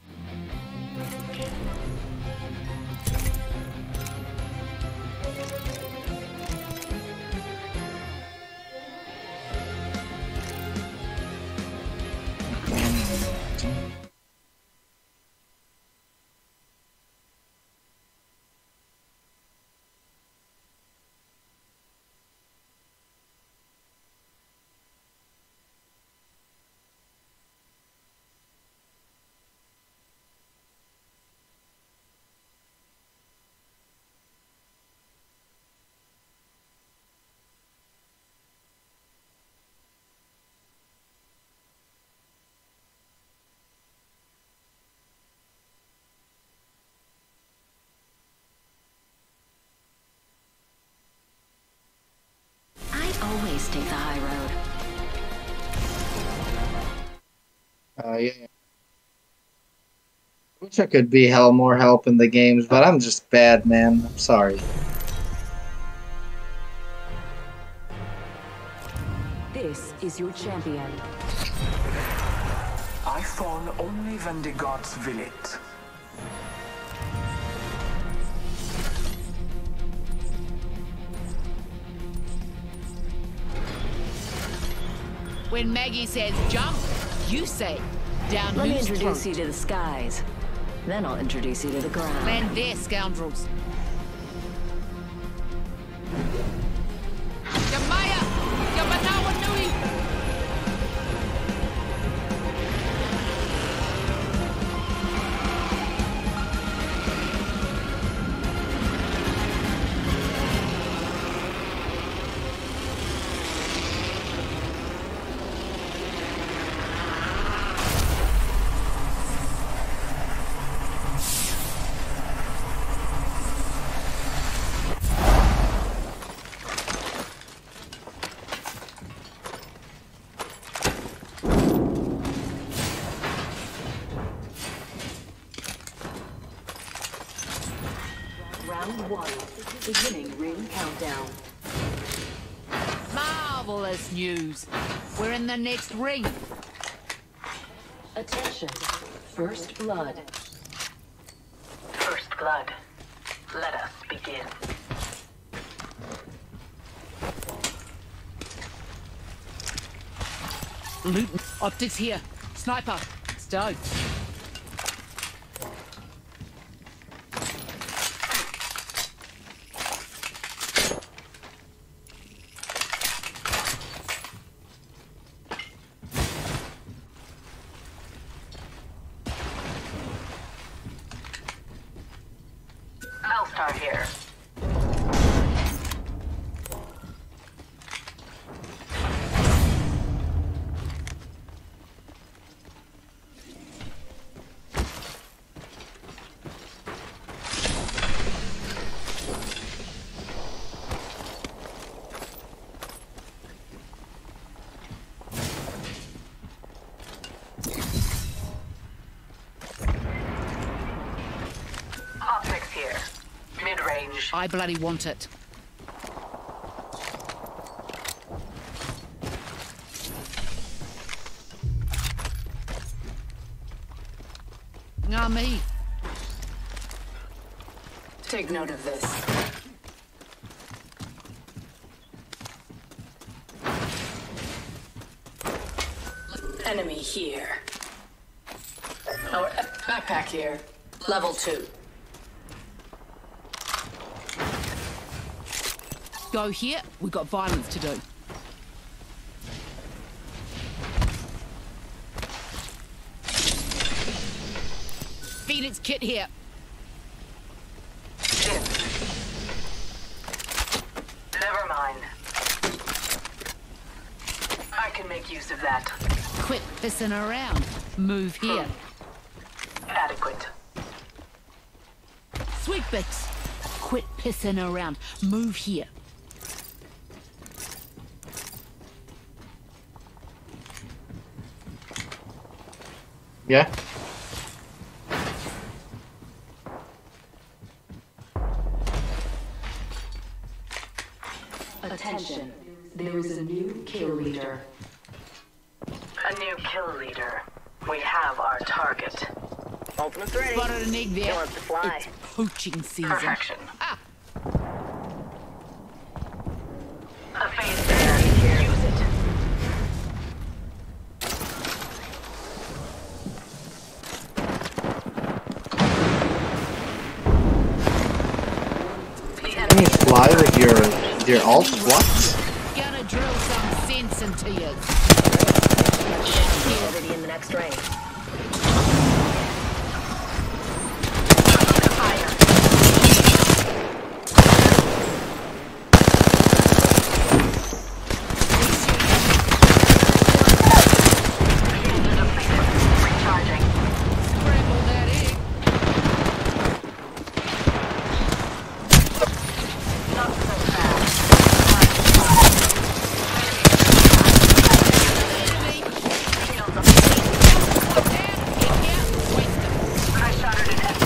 Always take the high road. Uh, yeah. Wish I could be hell more help in the games, but I'm just bad, man. I'm sorry. This is your champion. I fall only when the gods will it. When Maggie says jump, you say down. Let me whose introduce throat? you to the skies. Then I'll introduce you to the ground. Land there, scoundrels. Yamaya! Yamanawa Nui! Round one. Beginning ring countdown. Marvelous news. We're in the next ring. Attention. First blood. First blood. Let us begin. Loot. Optics here. Sniper. Stoked. I'll start here. Optics here. Mid-range. I bloody want it. Ah, me. Take note of this. Enemy here. Our backpack here. Level two. Go here. We got violence to do. Phoenix kit here. Never mind. I can make use of that. Quit pissing around. Move here. Adequate. Sweet bits. Quit pissing around. Move here. Yeah. Attention. There is a new kill leader. A new kill leader. We have our target. Ultimate's ready. Spotted an egg He there. wants to fly. It's poaching season. Perfection. Ah, A phase there. Use it. Can you fly with your with your alt? What? gonna drill some sense into you. Already in the next ring. Scramble that egg. Enemy. Down, get down, waste them. I shattered an enemy.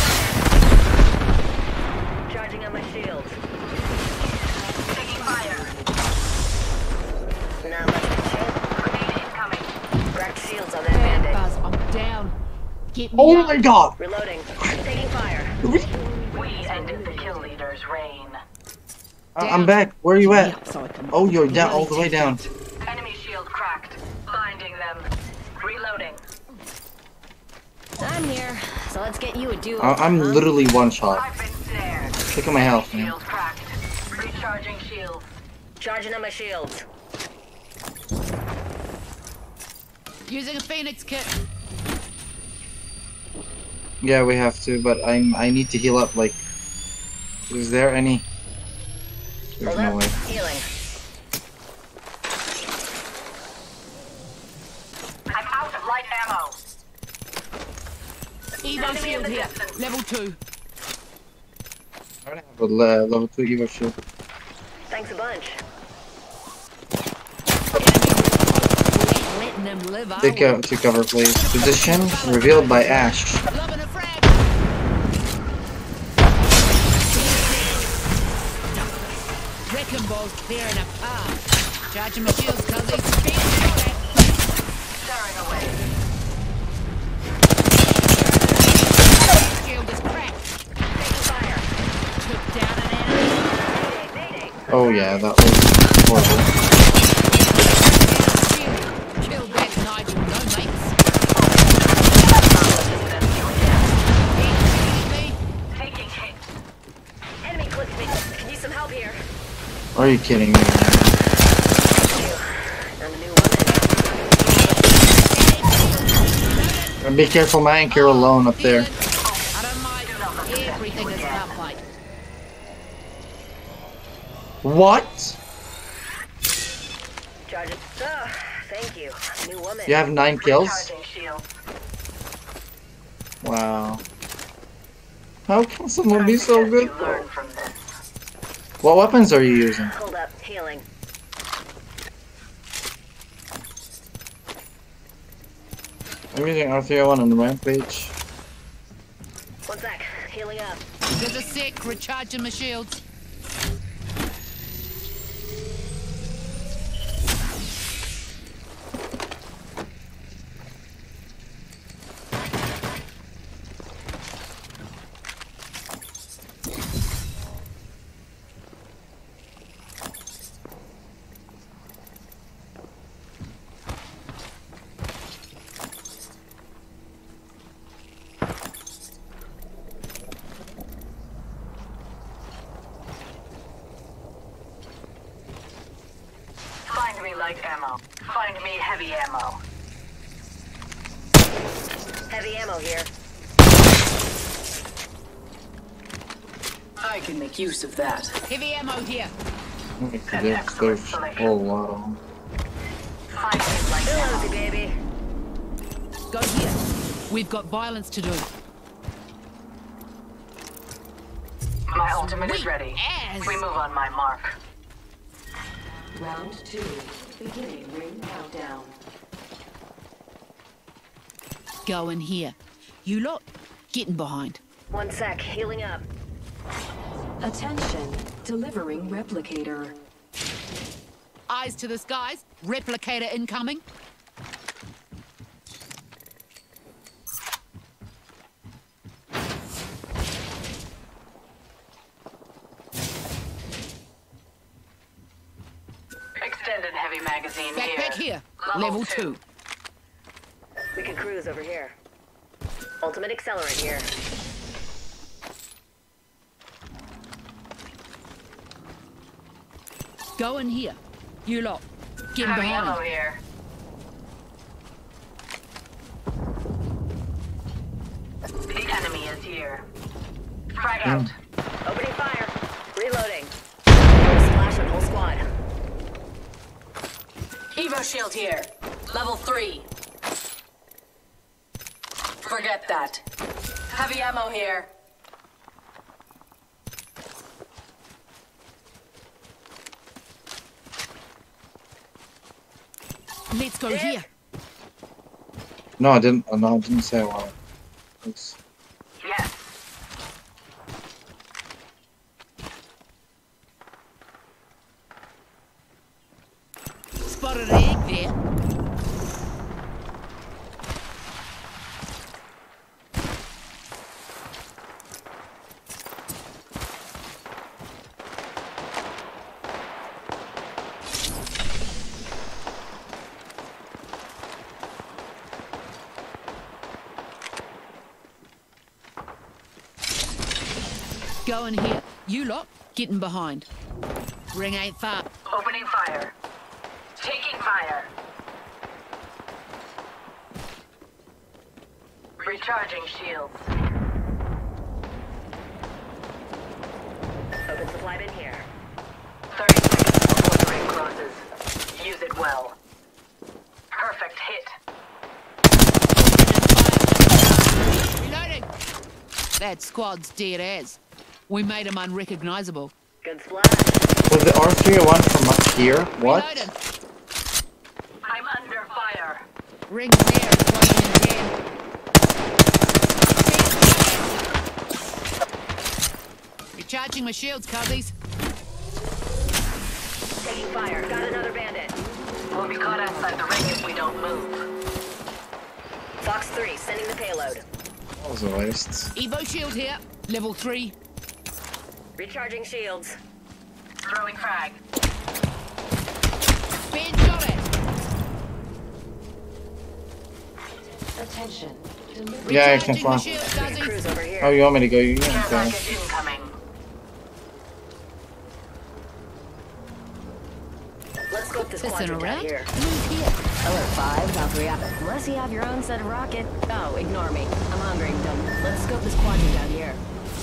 Charging on my shields. Taking fire. Not much of a chance. Grenade incoming. Cracked shields on that bandit. Buzz, I'm down. Get me Oh up. my god! Reloading. Taking fire. We ended the kill leader's reign. I- I'm back. Where are you Get me at? up so I can Oh, you're down, all really the way take down. it. Enemy shield cracked. Binding them. Reloading. I'm here. So let's get you a duo. I- I'm huh? literally one shot. I've been snared. Look at my health, man. Shield cracked. Recharging shields. Charging on my shields. Using a Phoenix kit. Yeah, we have to, but I'm I need to heal up. Like, is there any? There's Hold no up. way. Healing. I'm out of light ammo. Evo shield here. Level two. I don't have a le- level two Evo shield. Thanks a bunch. Ain't letting them live, are Take, we? uh, take cover, please. Position revealed by Ash. Loving a frag. Wrecking balls clearing a path. Charging my shields cause they speed for it. Staring away. Shield is cracked. Taking fire. Took down an enemy. Mayday, mayday. Oh yeah, that was horrible. Shield. Killed that Nigel, no mates. Enemy. Taking hit. Enemy clipped me. Can use some help here. Are you kidding me? I'm a new woman. And be careful, man. You're alone up there. I don't mind. Everything is not like. What? Charging. Oh, thank you. New woman. You have nine kills? Recharging shield. Wow. How can someone be so good? You learn from this. What weapons are you using? Hold up. Healing. I'm using R three oh one on the Rampage. One sec. Healing up. There's a sec. Recharging my shields. Find me light ammo. Find me heavy ammo. Heavy ammo here. I can make use of that. Heavy ammo here. There's, there's a whole lot of them. Find me light Easy, baby. Go here. We've got violence to do. My ultimate is Sweet ready. ass. We move on my mark. Round two. Beginning ring countdown. Go in here. You lot, getting behind. One sec, healing up. Attention. Delivering replicator. Eyes to the skies. Replicator incoming. Extended heavy magazine here. Backpack here. Level two. We can cruise over here. Ultimate accelerant here. Go in here. You lot, getting Heavy ammo behind. here. The enemy is here. Frag out. Opening fire. Reloading. Splash on whole squad. Evo shield here. Level three. Forget that. Heavy ammo here. Let's go here. No, I didn't. uh, No, I didn't say I wanted. It's- Yes. Spotted an egg there. Go in here. You lot, getting behind. Ring ain't far. Opening fire. Taking fire. Recharging shields. Open supply bin here. thirty seconds before the ring crosses. Use it well. Perfect hit. Reloading. That squad's dead as. We made him unrecognizable. Good splash. Was the R three oh one from up here? What? Reloading. I'm under fire. Ring there, closing in ten. Recharging my shields, cuzzies. Taking fire. Got another bandit. We'll be caught outside the ring if we don't move. Fox three, sending the payload. That was a waste. Evo shield here, level three. Recharging shields. Throwing frag. Being shot at. Attention. Yeah, I can Recharging my fly. shields, We can cuzzies. cruise over here. Oh, you want me to go? You Care can go. package incoming. Let's scope this Pissing quadrant out around? here. Move here. Alert five, Valkyrie up. Unless you have your own set of rocket. Oh, ignore me. I'm hungry. Done. Let's scope this quadrant out here.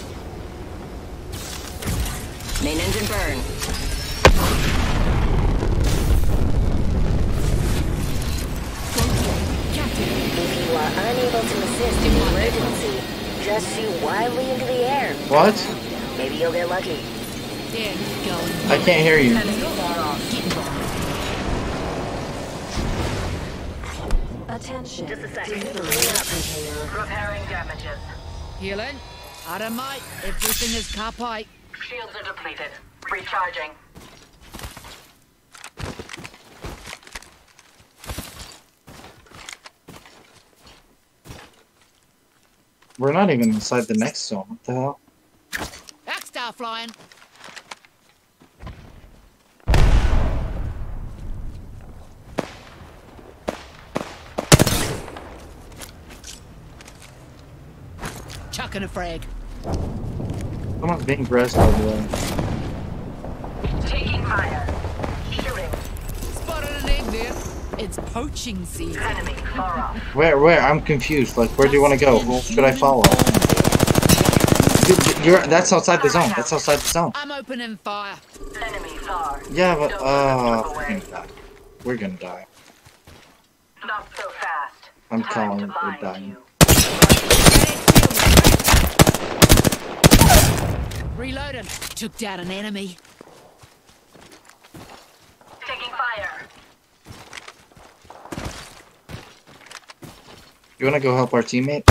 Main engine burn. If you are unable to assist in an emergency, just shoot wildly into the air. What? Maybe you'll get lucky. There, going. I can't hear you. Attention. Just a second. Repairing damages. Healing. Alright, mate. Everything is carpite. Shields are depleted. Recharging. We're not even inside the next zone. What the hell? Backstar flying. Chucking a frag. Someone's being breast by the way. Taking fire. Shooting. Spotted an egg there. It's poaching season. Enemy far off. Where? Where? I'm confused. Like, where do you want to go? Who should I follow? Dude, You're, that's outside the zone. That's outside the zone. I'm opening fire. Enemy far. Yeah, but Don't uh, look we're away. gonna die. We're gonna die. Not so fast. I'm Time calling to for bind dying. you. Reloading. Took down an enemy. Taking fire. You wanna go help our teammate?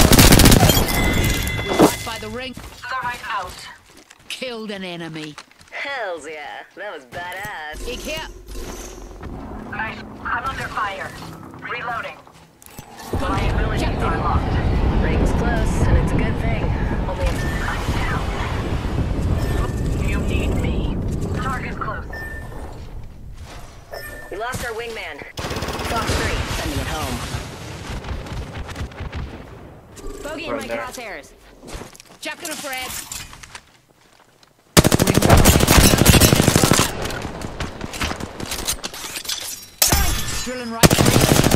By the ring. Thermite out. Killed an enemy. Hells yeah, that was badass. Ik here. Nice. I'm under fire. Reloading. My abilities are locked. Ring's close, and it's a good thing. Only a I'm down. You need me. Target close. We lost our wingman. Fox three, sending it home. Bogey in Right my there. crosshairs. Chucking a frag. Drilling right through.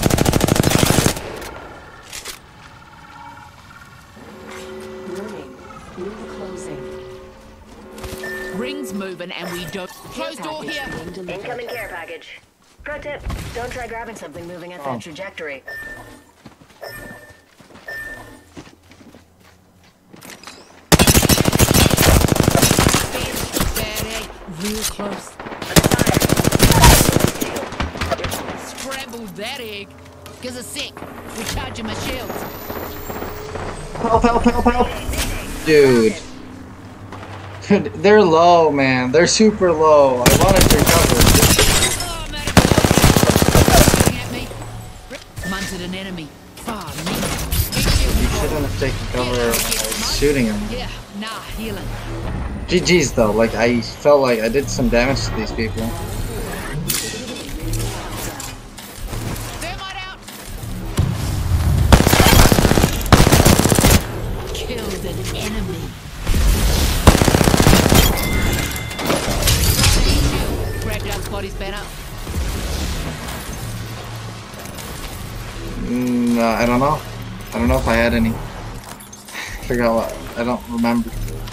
Warning, ring closing. Rings moving and we don't. Closed door here. Incoming care package. Pro tip, don't try grabbing something moving at Oh. that trajectory. Bad egg. Real close. Scrambled that egg. Gives a sec. Recharging my shields. Help, help, help, help! Dude. They're low, man. They're super low. I wanted to recover. Oh, man. Shooting at me. Munted an enemy. Far me. You shouldn't have taken cover when I was shooting him. Yeah, nah, healing. G G's though, like I felt like I did some damage to these people. Thermite out. Killed an enemy. Grabbed out Spotty's banner. Mm, uh, I don't know. I don't know if I had any. Forgot what. I don't remember.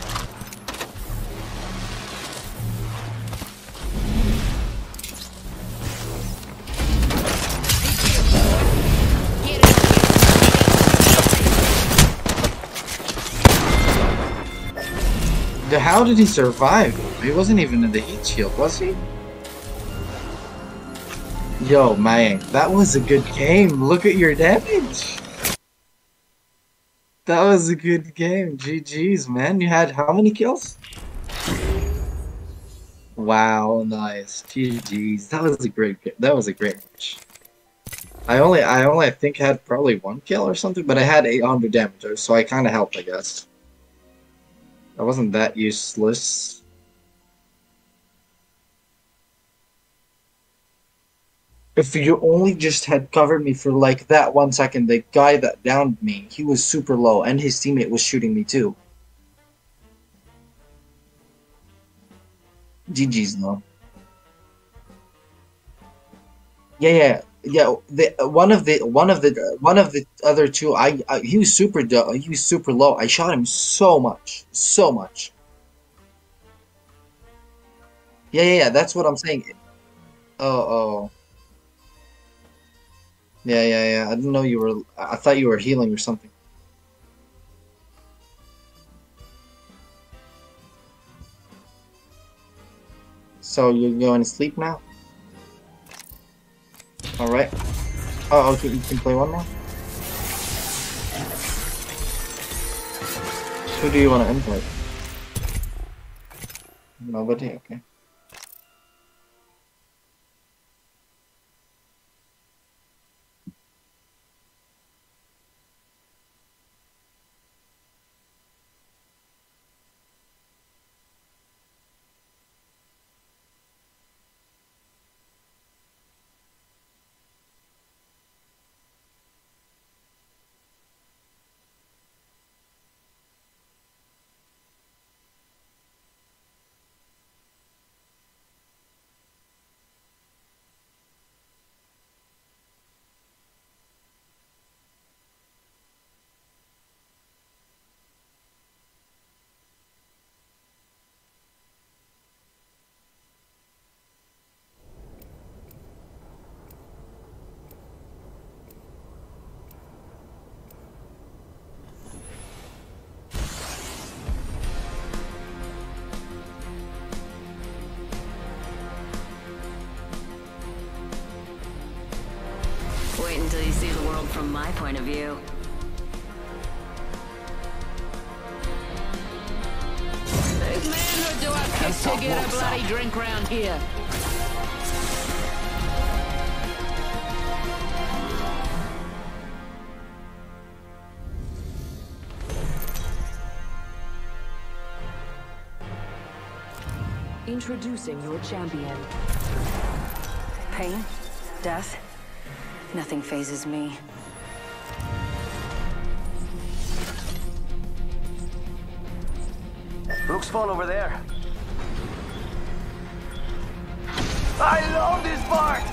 Get it. The- How did he survive? He wasn't even in the heat shield, was he? Yo, man, that was a good game. Look at your damage. That was a good game. G G's, man. You had how many kills? Wow, nice. G G's. That was a great game. That was a great match. I only, I only, I think had probably one kill or something, but I had eight hundred damage, so I kind of helped, I guess. I wasn't that useless. If you only just had covered me for like that one second, the guy that downed me, he was super low, and his teammate was shooting me too. G G's no. Yeah, yeah, yeah. The one of the one of the one of the other two, I, I he was super do- he was super low. I shot him so much, so much. Yeah, yeah, yeah. That's what I'm saying. Oh, oh. Yeah, yeah, yeah. I didn't know you were. I thought you were healing or something. So you're going to sleep now? All right. Oh, okay. You can play one more. Who do you want to invite? Nobody. Okay. until you see the world from my point of view. These manhood do I kick to get a bloody drink round here. Introducing your champion. Pain, death, nothing phases me. Looks fun over there. I love this part!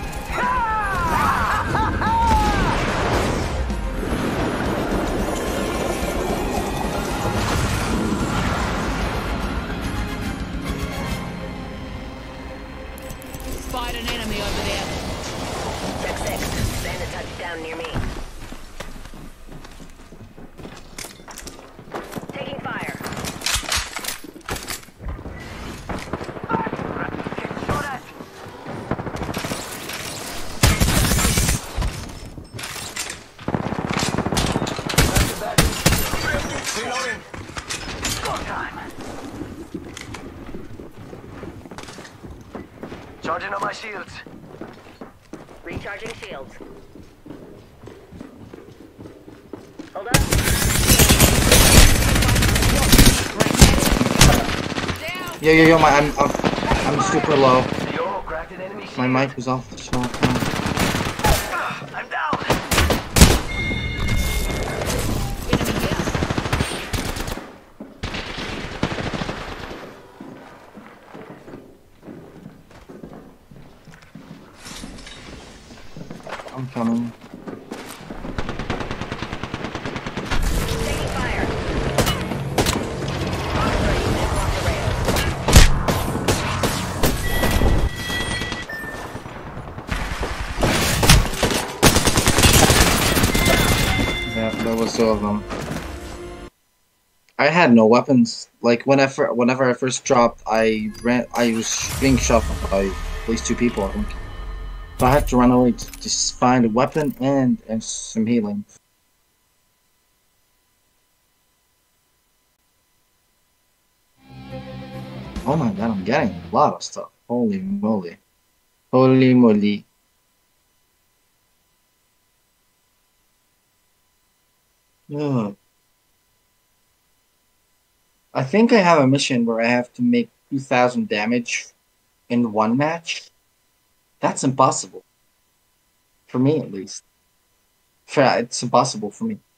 Spied an enemy over there. Check six. Bandit touched down near me. Taking fire. Shot at! Reloading. Go time. Charging on my shields. Recharging shields. Hold up. Yo, yo, yo, my, I'm, I'm, I'm super low. Yo, cracked an enemy My shield. mic was off the shot. I'm down. I'm coming. Taking fire. Yeah, there was two of them. I had no weapons. Like whenever, whenever I first dropped, I ran. I was being shot by at least two people, I think. So I had to run away to just find a weapon and and some healing. Oh my god, I'm getting a lot of stuff. Holy moly. Holy moly. Ugh. I think I have a mission where I have to make two thousand damage in one match. That's impossible. For me, at least. For, it's impossible for me.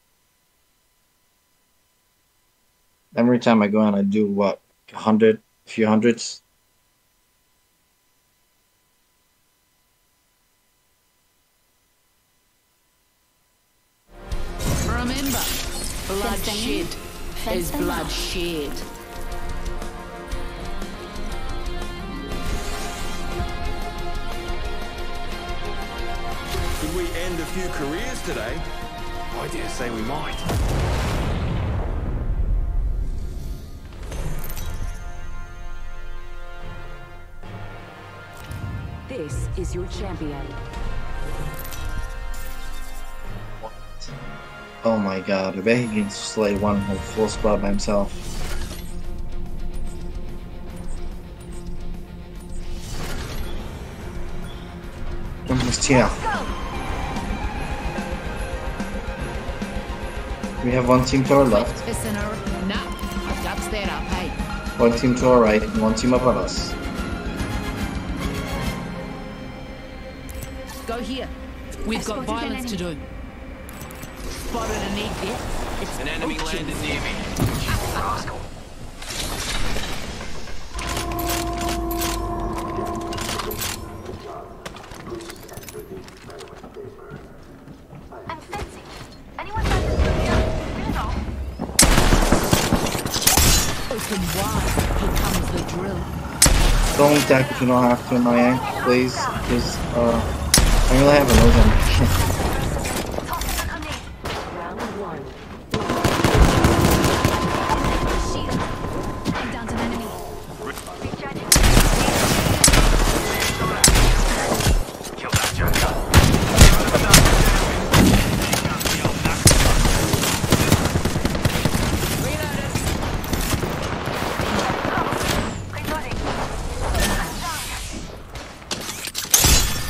Every time I go in, I do, what, a hundred, a few hundreds? Remember, bloodshed is bloodshed. Could we end a few careers today? I dare say we might. This is your champion. Oh my god, I bet he can slay one whole full squad by himself. Almost here. We have one team to our left, No, I've got that up, hey. one team to our right, and one team above us. Go here. We've got violence to do. Spotted an egg there. It's An enemy landed near me. Rascal. I'm fencing. Anyone got this? No. open wide. Here comes the drill. Don't attack if you don't have to, my yank, please. Because, uh, I really have a nose on.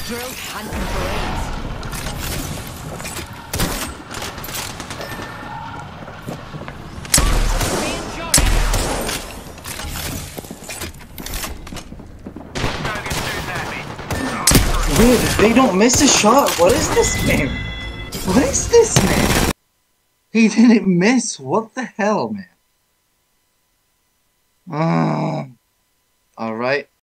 drill hunting for eggs. Being shot at. Dude, they don't miss a shot. What is this, man? What is this, man? He didn't miss. What the hell, man? Uh, all right.